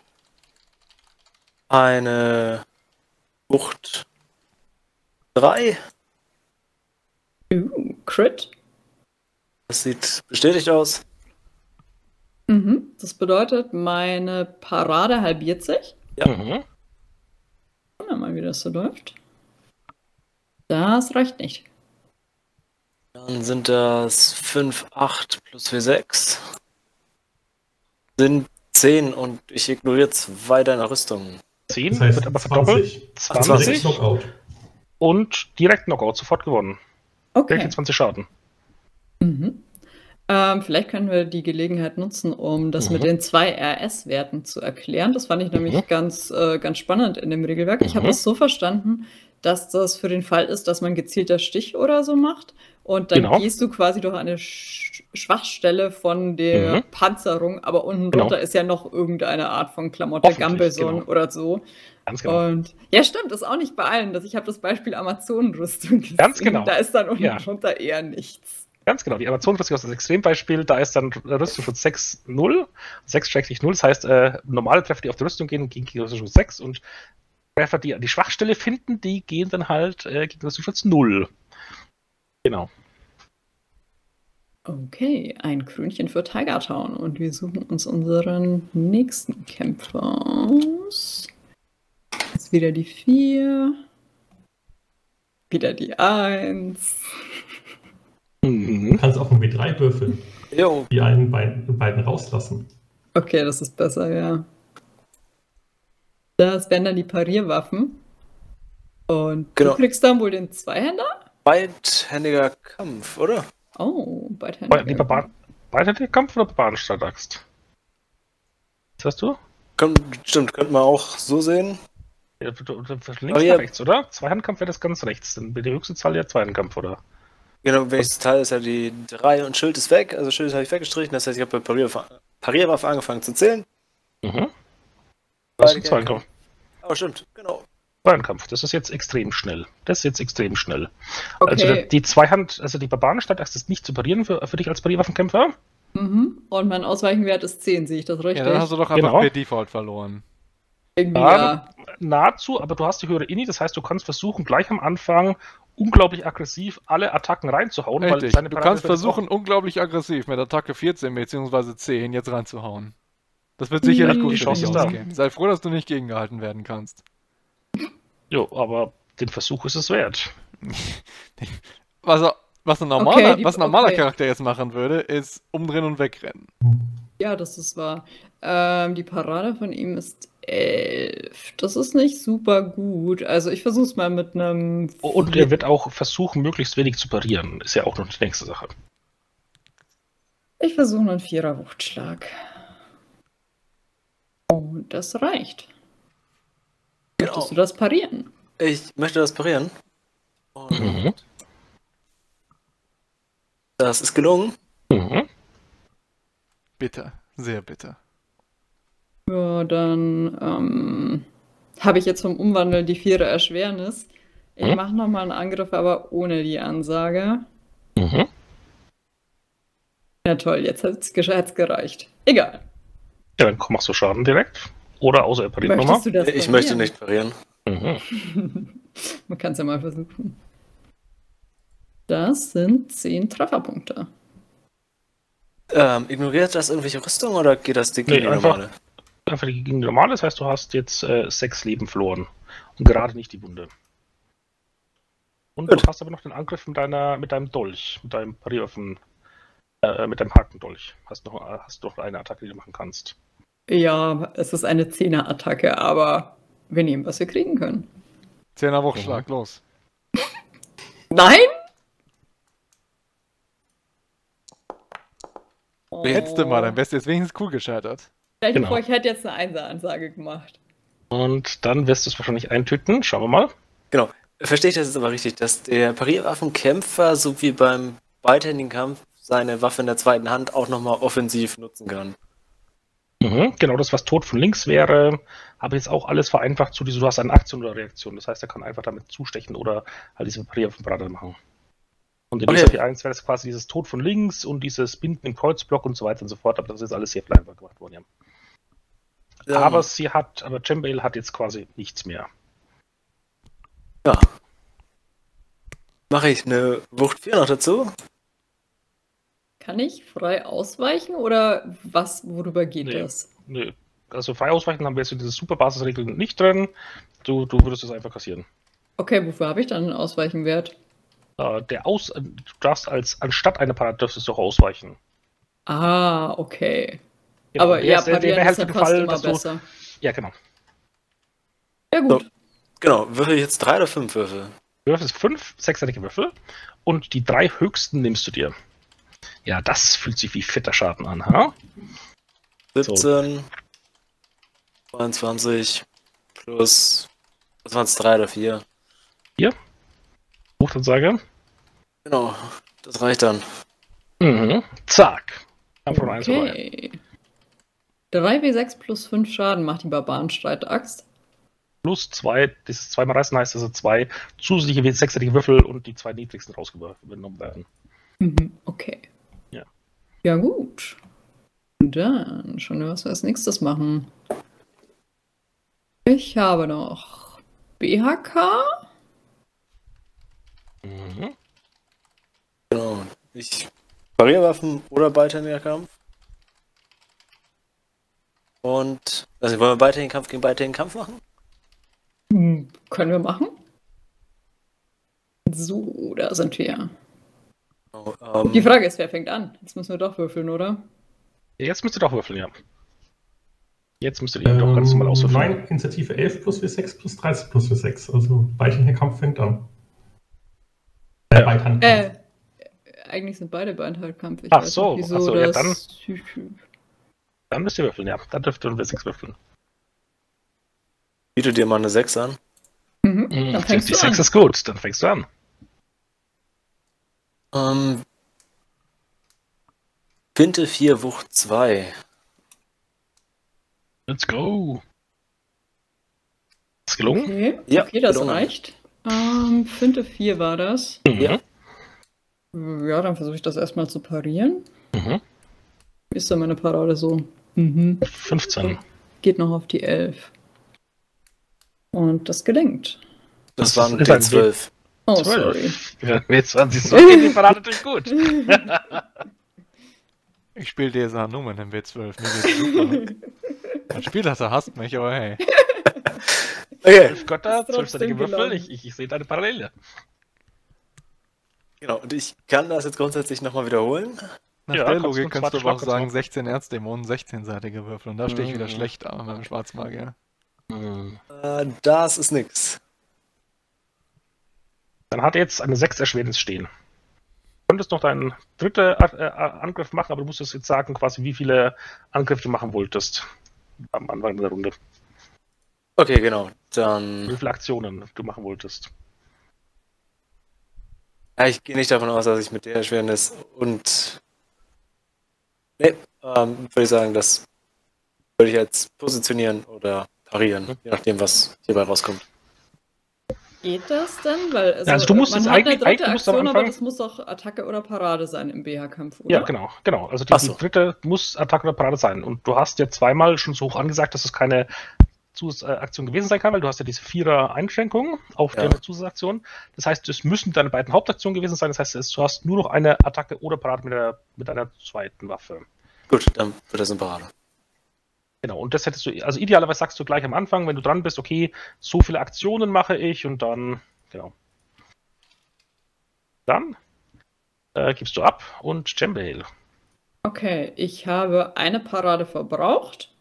eine Wucht 3. Crit. Das sieht bestätigt aus. Das bedeutet, meine Parade halbiert sich. Ja. Mhm. Schauen wir mal, wie das so läuft. Das reicht nicht. Dann sind das 5, 8 plus 4, 6. Sind 10 und ich ignoriere 2 deiner Rüstungen. 10 Das heißt wird aber verdoppelt. 20. 20 Knockout. und direkt Knockout, sofort gewonnen. Direkt Okay. die 20 Schaden. Mhm. Vielleicht können wir die Gelegenheit nutzen, um das mit Mhm. den 2 RS-Werten zu erklären. Das fand ich nämlich Mhm. ganz spannend in dem Regelwerk. Ich habe Mhm. das so verstanden, dass das für den Fall ist, dass man gezielter Stich oder so macht. Und dann Genau. gehst du quasi durch eine Schwachstelle von der Mhm. Panzerung, aber unten Genau. drunter ist ja noch irgendeine Art von Klamotte, Hoffentlich, Gambeson genau. oder so. Ganz genau. Und ja, stimmt, ist auch nicht bei allen. Ich habe das Beispiel Amazonenrüstung gesehen. Ganz genau. Da ist dann unten Ja. drunter eher nichts. Ganz genau, die Amazon-Rüstung ist das Extrembeispiel, da ist dann Rüstungsschutz 6-0, 6-0, das heißt, normale Treffer, die auf die Rüstung gehen, gegen Rüstungsschutz 6 und Treffer, die die Schwachstelle finden, die gehen dann halt gegen Rüstungsschutz 0. Genau. Okay, ein Krönchen für Tiger Town und wir suchen uns unseren nächsten Kämpfer aus. Jetzt wieder die 4. Wieder die 1. Du Mhm. kannst auch ein W3 würfeln, Jo, die einen beiden rauslassen. Okay, das ist besser, ja. Das wären dann die Parierwaffen. Und Genau. du kriegst dann wohl den Zweihänder? beidhändiger Kampf, oder? Oh, beidhändiger. Lieber beidhändiger Kampf oder Barbarenstreitaxt? Was hast du? Stimmt, könnte man auch so sehen. Ja, links Aber ja. nach rechts, oder? Zweihandkampf wäre das ganz rechts. Dann wäre die höchste Zahl ja Zweihandkampf, oder? Genau, wenn ich das teile, ist ja die 3 und Schild ist weg. Also Schild habe ich weggestrichen. Das heißt, ich habe bei Parierwaffe angefangen zu zählen. Mhm. Das ist ein Beide Zweihandkampf. Oh, stimmt, genau. Zweihandkampf, das ist jetzt extrem schnell. Also Okay. die Zweihand, also die Barbarenstreitaxt ist nicht zu parieren für dich als Parierwaffenkämpfer. Mhm. Und mein Ausweichenwert ist 10, sehe ich das richtig? Ja, dann hast du doch einfach Genau. per Default verloren. Irgendwie Ja, ja. nahezu, aber du hast die höhere Inni, das heißt, du kannst versuchen, gleich am Anfang unglaublich aggressiv alle Attacken reinzuhauen. Richtig. deine Du Parade kannst wird jetzt versuchen, unglaublich aggressiv mit Attacke 14 bzw. 10 jetzt reinzuhauen. Das wird sicherlich Mhm. gut Die für Chance dich ist da. ausgehen. Sei froh, dass du nicht gegengehalten werden kannst. Jo, aber den Versuch ist es wert. Was ein normaler, Okay, was ein normaler okay. Charakter jetzt machen würde, ist umdrehen und wegrennen. Ja, das ist wahr. Die Parade von ihm ist 11. Das ist nicht super gut. Also ich versuche es mal mit einem... Und er wird auch versuchen, möglichst wenig zu parieren. Ist ja auch noch die nächste Sache. Ich versuche einen 4er Wuchtschlag. Und das reicht. Genau. Möchtest du das parieren? Ich möchte das parieren. Und Mhm. das ist gelungen. Mhm. Bitter. Sehr bitter. Ja, dann habe ich jetzt vom Umwandeln die 4er Erschwernis. Ich Mhm. mache nochmal einen Angriff, aber ohne die Ansage. Mhm. Ja toll, jetzt hat's gereicht. Egal. Ja, dann machst du Schaden direkt. Oder außer er pariert Möchtest nochmal. du das Ich möchte parieren? nicht parieren. Mhm. Man kann es ja mal versuchen. Das sind 10 Trefferpunkte. Ignoriert das irgendwelche Rüstung oder geht das gegen Nee, die einfach- normale? Einfach gegen die normale, das heißt, du hast jetzt 6 Leben verloren. Und gerade nicht die Wunde. Und Gut. du hast aber noch den Angriff mit deinem Dolch, mit deinem Parierwaffen, mit deinem Hakendolch. Hast noch eine Attacke, die du machen kannst. Ja, es ist eine 10er-Attacke, aber wir nehmen, was wir kriegen können. 10er Wuchtschlag, los. Nein? Jetzt mal, dann wärst du jetzt wenigstens cool gescheitert. Stell dir Genau. vor, ich hätte jetzt eine 1er-Ansage gemacht. Und dann wirst du es wahrscheinlich eintüten. Schauen wir mal. Genau. Verstehe ich das jetzt aber richtig, dass der Parierwaffenkämpfer so wie beim beidhändigen Kampf seine Waffe in der zweiten Hand auch nochmal offensiv nutzen kann. Mhm. Genau das, was Tod von links wäre, habe ich jetzt auch alles vereinfacht zu diesem, du hast eine Aktion oder Reaktion. Das heißt, er kann einfach damit zustechen oder halt diese Parierwaffenparade machen. Und in Okay. dieser P1 wäre es quasi dieses Tod von links und dieses Binden im Kreuzblock und so weiter und so fort, aber das ist alles sehr viel einfacher gemacht worden, ja. Aber Jembale hat jetzt quasi nichts mehr. Ja. Mache ich eine Wucht 4 noch dazu? Kann ich frei ausweichen oder worüber geht Nee. das? Nö. also frei ausweichen haben wir jetzt in diese Super-Basis-Regel nicht drin. Du würdest es einfach kassieren. Okay, wofür habe ich dann einen Ausweichenwert? Du darfst anstatt einer Parade darfst du auch ausweichen. Ah, okay. Genau, Aber ja, der parieren wäre ist ja für den fast Fall, immer dass du. besser. Ja, genau. Ja, gut. Genau, würfel ich jetzt 3 oder 5 Würfel? Du würfelst 5 sechsseitige Würfel und die 3 höchsten nimmst du dir. Ja, das fühlt sich wie fetter Schaden an, ha? 17, 22 plus, was waren es, 3 oder 4? Hochansage. Genau, das reicht dann. Mhm. Zack. Kampf von 1 vorbei. Okay. 3W6 plus 5 Schaden macht die Barbarenstreitaxt. Plus 2, das 2 mal reißen heißt, also 2 zusätzliche sechsseitige Würfel und die 2 niedrigsten rausgenommen werden. Mhm, okay. Ja. Ja, gut. Dann schauen wir, was wir als nächstes machen. Ich habe noch BHK. Mhm. Genau. Barrierwaffen oder Beidhändiger-Kampf. Und, also wollen wir Beidhändigen-Kampf gegen Beidhändigen-Kampf machen? Können wir machen. So, da sind wir. Oh, Die Frage ist, wer fängt an? Jetzt müssen wir doch würfeln, oder? Jetzt müsst ihr doch würfeln, ja. Jetzt müsst ihr ihn doch ganz normal auswürfeln. 9, Initiative 11 plus W6 plus 13 plus W6. Also Beidhändiger-Kampf fängt an. Beidhandkampf. Eigentlich sind beide Beinhaltkampf. Ich Ach weiß so, nicht, ach so, wieso ja, das. Dann müsst ihr würfeln, ja. Dann dürft ihr W6 würfeln. Biete dir mal eine 6 an. Dann fängst die du 6 an. ist gut, dann fängst du an. Pinte 4, Wucht 2. Let's go. Ist gelungen? Okay, Ja, okay, das gelungen. reicht. Finte 4 war das. Mhm. Ja, dann versuche ich das erstmal zu parieren. Mhm. Wie ist denn meine Parade so? 15. Geht noch auf die 11. Und das gelingt. Das Das waren ist ein D12. Oh, 12. Ja, jetzt waren sie so, geht die Parade natürlich gut. Ich spiele DSA nur mit dem W12. Mir geht's super. Mein Spielleiter hasst mich, aber hey. Okay, 12 Götter, Ist trotzdem 12-seitige Würfel. gelungen. Ich sehe deine Parallele. genau. Und ich kann das jetzt grundsätzlich nochmal wiederholen. Nach Ja, der kannst du Logik einen kannst du zweiten aber auch Schlag sagen, dazu. 16 Erzdämonen, 16-seitige Würfel. Und da stehe ich wieder Mhm. schlecht da mit dem Schwarzmagier. Das ist nix. Dann hat er jetzt eine 6 Erschwernis stehen. Du könntest noch deinen dritten Angriff machen, aber du musstest jetzt sagen, quasi, wie viele Angriffe du machen wolltest am Anfang der Runde. Okay, genau. Dann. Wie viele Aktionen du machen wolltest. Ja, ich gehe nicht davon aus, dass ich mit der Erschwernis und. Nee, würde ich sagen, das würde ich jetzt positionieren oder parieren, je nachdem, was hierbei rauskommt. Geht das denn? Weil Also du musst man jetzt hat eine eigentlich dritte musst du am Aktion, aber Anfang- das muss auch Attacke oder Parade sein im BH-Kampf, oder? Ja, genau. Also Ach die so. dritte muss Attacke oder Parade sein. Und du hast ja zweimal schon so hoch angesagt, dass es keine Zusatzaktion gewesen sein kann, weil du hast ja diese 4er-Einschränkung auf Ja. deine Zusatzaktion. Das heißt, es müssen deine beiden Hauptaktionen gewesen sein. Das heißt, du hast nur noch eine Attacke oder Parade mit einer zweiten Waffe. Gut, dann wird das eine Parade. Genau, und das hättest du, also idealerweise sagst du gleich am Anfang, wenn du dran bist, okay, so viele Aktionen mache ich und dann, genau. Dann gibst du ab und Jambale. Okay, ich habe eine Parade verbraucht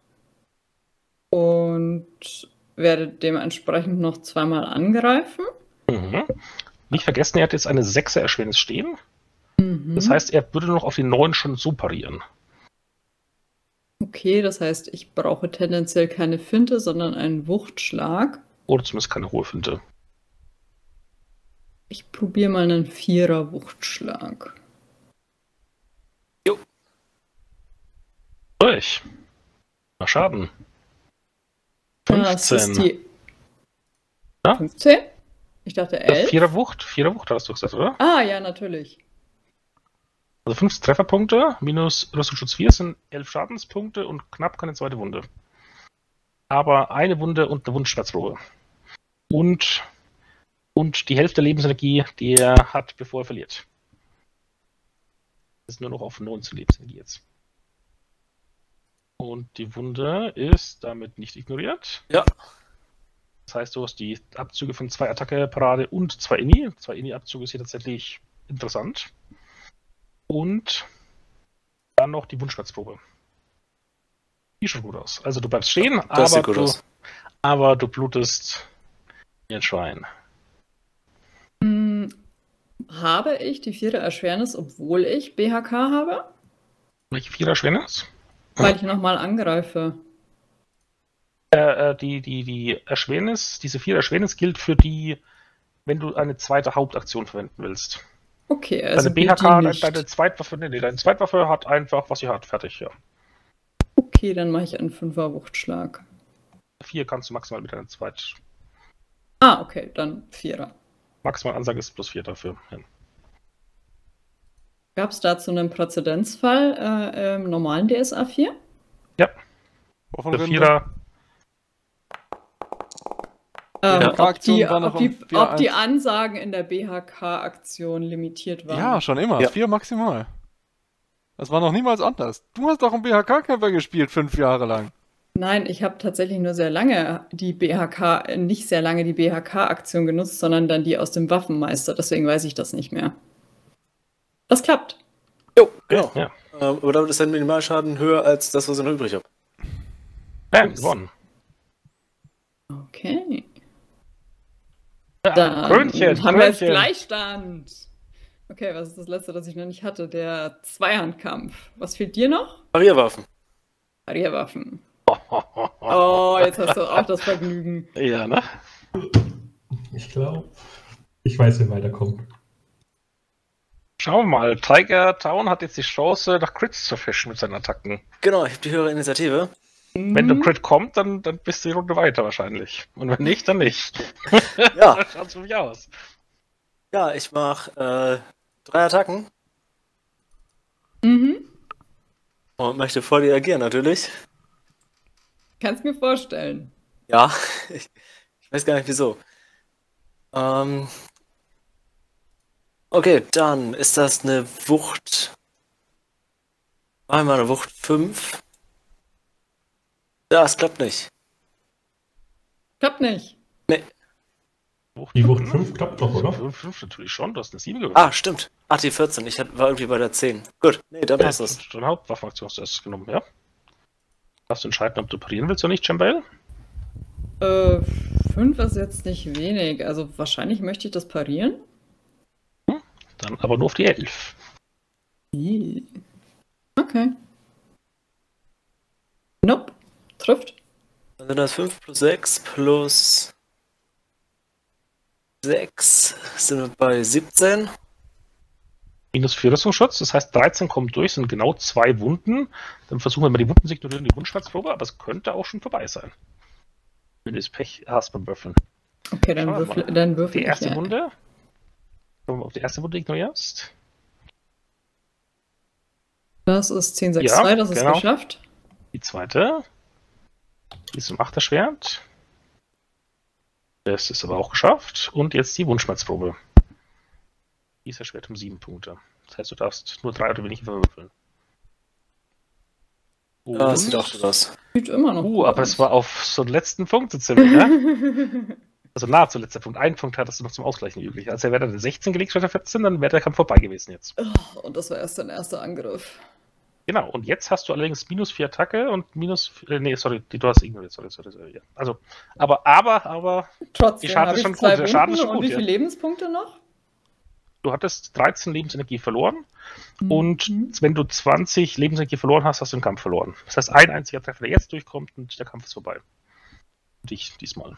und werde dementsprechend noch zweimal angreifen. Mhm. Nicht vergessen, er hat jetzt eine 6er Erschwernis stehen. Mhm. Das heißt, er würde noch auf die 9 schon so parieren. Okay, das heißt, ich brauche tendenziell keine Finte, sondern einen Wuchtschlag. Oder zumindest keine hohe Finte. Ich probiere mal einen 4er Wuchtschlag. Durch. Na, Schaden. Das ist 15. die Ja? 15? Ich dachte 11. 4er Wucht hast du gesagt, oder? Ah, ja, natürlich. Also 5 Trefferpunkte minus Rüstungsschutz 4 sind 11 Schadenspunkte und knapp keine zweite Wunde. Aber eine Wunde und eine Wundschmerzprobe. Und die Hälfte der Lebensenergie, die er hat, bevor er verliert. Das ist nur noch auf 19 Lebensenergie jetzt. Und die Wunde ist damit nicht ignoriert. Ja. Das heißt, du hast die Abzüge von 2 Attacke, Parade und 2 Inni. 2 Inni-Abzüge ist hier tatsächlich interessant. Und dann noch die Wundschmerzprobe. Die schaut gut aus. Also du bleibst stehen, Das sieht gut aus. aber du blutest wie ein Schwein. Habe ich die 4. Erschwernis, obwohl ich BHK habe? Welche 4er Schwernis? Weil ich nochmal angreife. Die Erschwernis, diese 4 Erschwernis gilt für die, wenn du eine zweite Hauptaktion verwenden willst. Okay, also Deine BHK, nicht. deine Zweitwaffe, deine Zweitwaffe hat einfach, was sie hat, fertig, ja. Okay, dann mache ich einen 5er Wuchtschlag. 4 kannst du maximal mit einer Zweit. Ah, okay, dann 4er. Maximal Ansage ist +4 dafür. Ja. Gab es dazu einen Präzedenzfall im normalen DSA 4? Wovon Der reden wir? 4er, BHK-Aktion war noch ob um die 4-1. Ansagen in der BHK-Aktion limitiert waren. Ja, schon immer. Ja. 4 maximal. Das war noch niemals anders. Du hast doch einen BHK-Kämpfer gespielt, 5 Jahre lang. Nein, ich habe tatsächlich nur sehr lange nicht sehr lange die BHK-Aktion genutzt, sondern dann die aus dem Waffenmeister. Deswegen weiß ich das nicht mehr. Das klappt. Jo, genau. ja. Aber damit ist dein Minimalschaden höher als das, was ich noch übrig habe. Bam, gewonnen. Okay. Ja, Dann Krönchen, haben wir jetzt Krönchen. Gleichstand. Okay, was ist das letzte, das ich noch nicht hatte? Der Zweihandkampf. Was fehlt dir noch? Parierwaffen. Parierwaffen. Oh, jetzt hast du auch das Vergnügen. Ja, ne? Ich glaube, ich weiß, wer weiterkommt. Schauen wir mal. Tiger Town hat jetzt die Chance, nach Crits zu fischen mit seinen Attacken. Genau, ich habe die höhere Initiative. Wenn der Crit kommt, dann bist du die Runde weiter wahrscheinlich. Und wenn nicht, dann nicht. Ja, Schaut's für mich aus. ja, ich mache 3 Attacken Mhm. und möchte voll reagieren natürlich. Kannst mir vorstellen. Ja, ich weiß gar nicht wieso. Okay, dann ist das eine Wucht. Einmal eine Wucht 5. Das klappt nicht. Klappt nicht. Die Wucht 5 klappt doch, oder? 5 natürlich schon, du hast eine 7 gewürfelt. Ah, stimmt. Die 14. Ich war irgendwie bei der 10. Gut, nee, dann passt das. Schon Hauptwaffenaktion hast du erst genommen, ja? Darfst du entscheiden, ob du parieren willst oder nicht, Jambail? 5 ist jetzt nicht wenig. Also wahrscheinlich möchte ich das parieren. Dann aber nur auf die 11. Ih. Okay. Nope. Trifft. Dann sind das 5 plus 6 plus 6 sind wir bei 17. Minus 4 Rüstungsschutz, das heißt 13 kommt durch, sind genau 2 Wunden. Dann versuchen wir mal die Wunden zu ignorieren, die Wundschmerzprobe, aber es könnte auch schon vorbei sein. Wenn du das Pech hast beim Würfeln. Okay, dann Schauen wir würfel, mal. dann würfel Die erste ich. Ja. Wunde. Schauen wir mal, ob die erste Wunde ignorierst. Das ist 10,6,2, Ja, das ist genau. geschafft. Die zweite. Die ist im Achterschwert. Das ist aber auch geschafft. Und jetzt die Wundschmerzprobe. Die ist erschwert um 7 Punkte. Das heißt, du darfst nur 3 oder weniger würfeln. Ja, das sieht auch gut aus. Sieht immer noch gut aber aus. es war auf so den letzten Punkt ziemlich, ne? Also nahezu letzter Punkt. Einen Punkt hattest du noch zum Ausgleichen übrig. Also er wäre dann 16 gelegt statt der 14, dann wäre der Kampf vorbei gewesen jetzt. Oh, und das war erst dein erster Angriff. Genau, und jetzt hast du allerdings minus 4 Attacke und minus. Nee, sorry, du hast ignoriert, sorry, ja. Also, aber, Trotzdem Die Schaden habe ist ich schon 2 gut, der Schaden ist Wunden schon und gut, wie viele ja. Lebenspunkte noch? du hattest 13 Lebensenergie verloren und Mhm. wenn du 20 Lebensenergie verloren hast, hast du den Kampf verloren. Das heißt, ein einziger Treffer, der jetzt durchkommt und der Kampf ist vorbei. Und ich diesmal.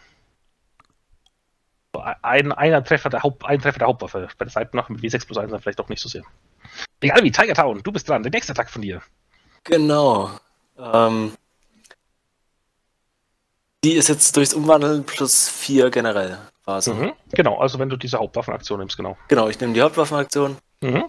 So, ein Treffer der Hauptwaffe. Bei der Seite noch mit W6 plus 1 dann vielleicht auch nicht so sehr. Egal wie, Tiger Town, du bist dran. Der nächste Attack von dir. Genau. Die ist jetzt durchs Umwandeln plus 4 generell quasi. Mhm. Genau, also wenn du diese Hauptwaffenaktion nimmst, genau. Genau, ich nehme die Hauptwaffenaktion. Mhm.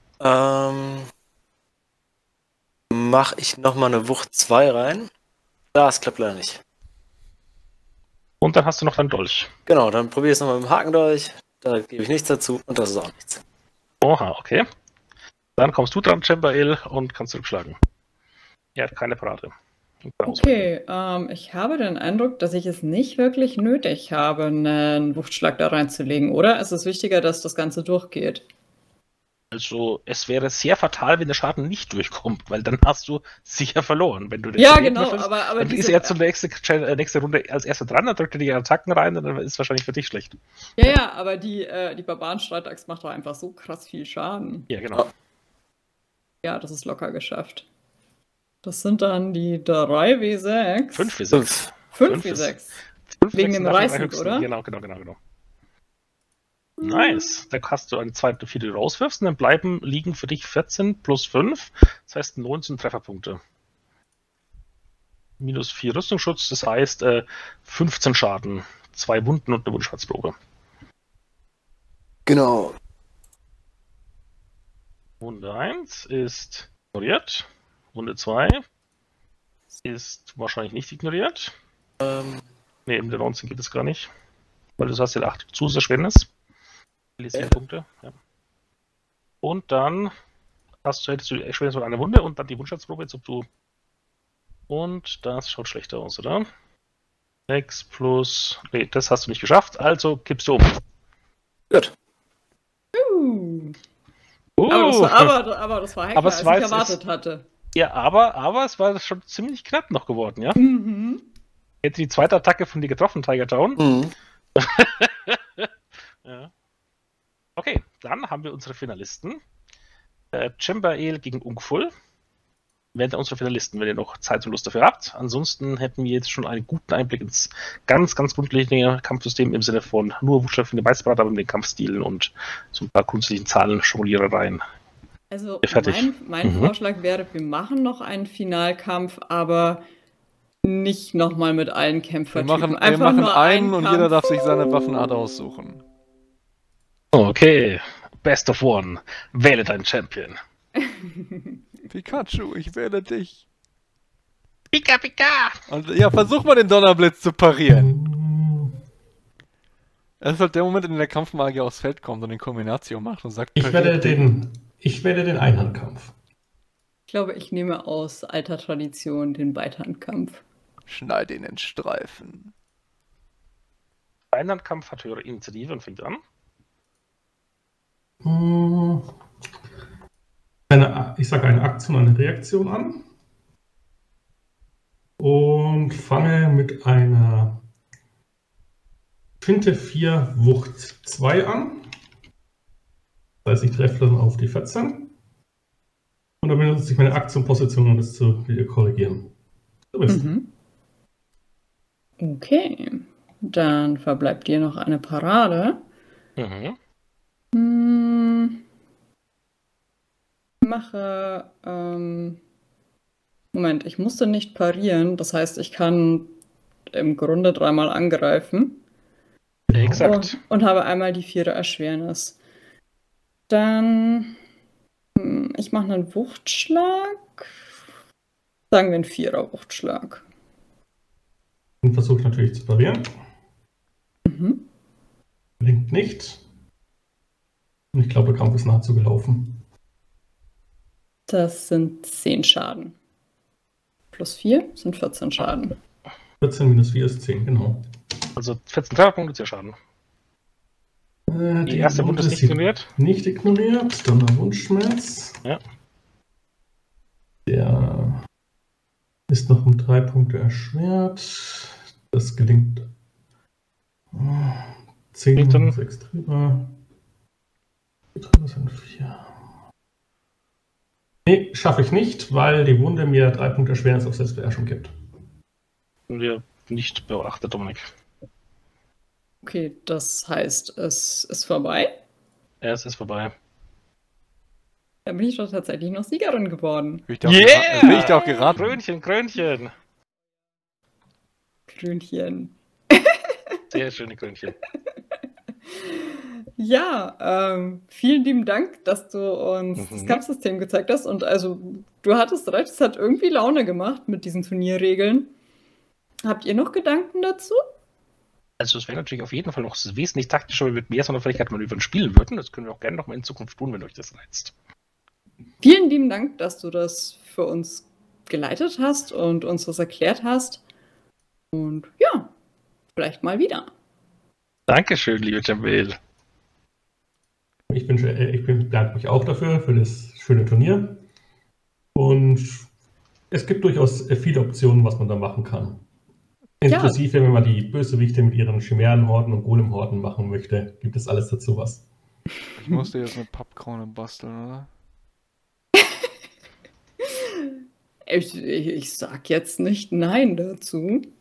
Mache ich nochmal eine Wucht 2 rein. Das klappt leider nicht. Und dann hast du noch deinen Dolch. Genau, dann probiere ich es nochmal mit dem Haken durch. Da gebe ich nichts dazu und das ist auch nichts. Oha, okay. Dann kommst du dran, Chambael, und kannst zurückschlagen. Er hat keine Parade. Okay, ich habe den Eindruck, dass ich es nicht wirklich nötig habe, einen Wuchtschlag da reinzulegen, oder? Es ist wichtiger, dass das Ganze durchgeht. Also, es wäre sehr fatal, wenn der Schaden nicht durchkommt, weil dann hast du sicher verloren. Wenn du den Ja, daneben genau, würfelst, aber dann ist er zur nächste Runde als erster dran, dann drückt er die Attacken rein und dann ist es wahrscheinlich für dich schlecht. Ja, aber die Barbaren-Streitaxt macht doch einfach so krass viel Schaden. Ja, genau. Ja, das ist locker geschafft. Das sind dann die 3W6. 5W6. 5W6. Wegen dem Reißend, oder? Genau. Nice. Da hast du eine zweite, vierte, die du rauswirfst und dann liegen für dich 14 plus 5, das heißt 19 Trefferpunkte. Minus 4 Rüstungsschutz, das heißt 15 Schaden, 2 Wunden und eine Wundschmerzprobe. Genau. Wunde 1 ist ignoriert. Wunde 2 ist wahrscheinlich nicht ignoriert. Ne, im der 19 geht es gar nicht. Weil du hast ja 8 Zusatzerschwernis. 7 Punkte. Ja. Und dann hättest du Erschwernis von einer Wunde und dann die Wundschatzprobe, jetzt ob du. Und das schaut schlechter aus, oder? 6 plus. Ne, das hast du nicht geschafft, also kippst du um. Gut. Aber das war hecker, Aber als es ich war jetzt- erwartet hatte. Ja, aber es war schon ziemlich knapp noch geworden, ja? Mhm. Hätte die zweite Attacke von dir getroffen, Tiger Town. Mhm. Ja. Okay, dann haben wir unsere Finalisten. Cembael gegen Ungful. Wären unsere Finalisten, wenn ihr noch Zeit und Lust dafür habt. Ansonsten hätten wir jetzt schon einen guten Einblick ins ganz grundlegende Kampfsystem im Sinne von nur Wuchschaft in der Weißbrat, aber mit den Kampfstilen und so ein paar künstlichen Zahlen, Jonglierereien. Also Fertig. mein Vorschlag wäre, wir machen noch einen Finalkampf, aber nicht nochmal mit allen Wir Kämpfertypen. machen Einfach einen nur und jeder Kampf. darf sich seine Waffenart aussuchen. Okay, Best of One. Wähle deinen Champion. Pikachu, ich wähle dich. Pika, Pika! Und ja, versuch mal den Donnerblitz zu parieren. Mhm. Das ist halt der Moment, in dem der Kampfmagier aufs Feld kommt und den Kombination macht und sagt, Ich wähle den Einhandkampf. Ich glaube, ich nehme aus alter Tradition den Beidhandkampf. schneid ihn in Streifen. Einhandkampf hat höhere Initiative und fängt an. Ich sage eine Aktion, eine Reaktion an. Und fange mit einer Finte 4 Wucht 2 an. Das heißt, ich treffe dann auf die 14. Und dann benutze ich meine Aktionposition, um das zu korrigieren. Du bist. Mhm. Okay. Dann verbleibt dir noch eine Parade. Mhm. Mache. Moment, ich musste nicht parieren. Das heißt, ich kann im Grunde 3-mal angreifen. Exakt. Und habe einmal die 4er Erschwernis. Dann. Ich mache einen Wuchtschlag. Sagen wir einen 4er Wuchtschlag. Und versuche natürlich zu parieren. Mhm. Gelingt nicht. Und ich glaube, der Kampf ist nahezu gelaufen. Das sind 10 Schaden. Plus 4 sind 14 Schaden. 14 minus 4 ist 10, genau. Also 14 Trefferpunkte ist ja Schaden. Die erste Wunde ist nicht ignoriert. Nicht ignoriert. Dann der Wundschmerz. Ja. Der ist noch um 3 Punkte erschwert. Das gelingt. 10 Dann- und 6 drüber. Die drüber sind 4. Nee, schaffe ich nicht, weil die Wunde mir 3 Punkte Erschwernis auf Selbstbeherrschung gibt. Wir nicht beachtet, Dominik. Okay, das heißt, es ist vorbei. Es ist vorbei. Dann bin ich doch tatsächlich noch Siegerin geworden. Will ich dir auch Yeah! geraten? Will ich dir auch geraten? Krönchen, Krönchen. Krönchen. Sehr schöne Krönchen. Ja, vielen lieben Dank, dass du uns das Kampfsystem gezeigt hast. Und also, du hattest recht, es hat irgendwie Laune gemacht mit diesen Turnierregeln. Habt ihr noch Gedanken dazu? Also es wäre natürlich auf jeden Fall noch wesentlich taktischer, wenn wir mit mehr Sonderfähigkeiten spielen würden. Das können wir auch gerne noch mal in Zukunft tun, wenn euch das reizt. Vielen lieben Dank, dass du das für uns geleitet hast und uns das erklärt hast. Und ja, vielleicht mal wieder. Dankeschön, liebe Jamil. Ich bedanke mich auch dafür, für das schöne Turnier. Und es gibt durchaus viele Optionen, was man da machen kann. Inklusive, wenn man die Bösewichte mit ihren Chimärenhorden und Golem-Horden machen möchte, gibt es alles dazu was. Ich musste jetzt eine Pappkrone basteln, oder? Ich sag jetzt nicht nein dazu.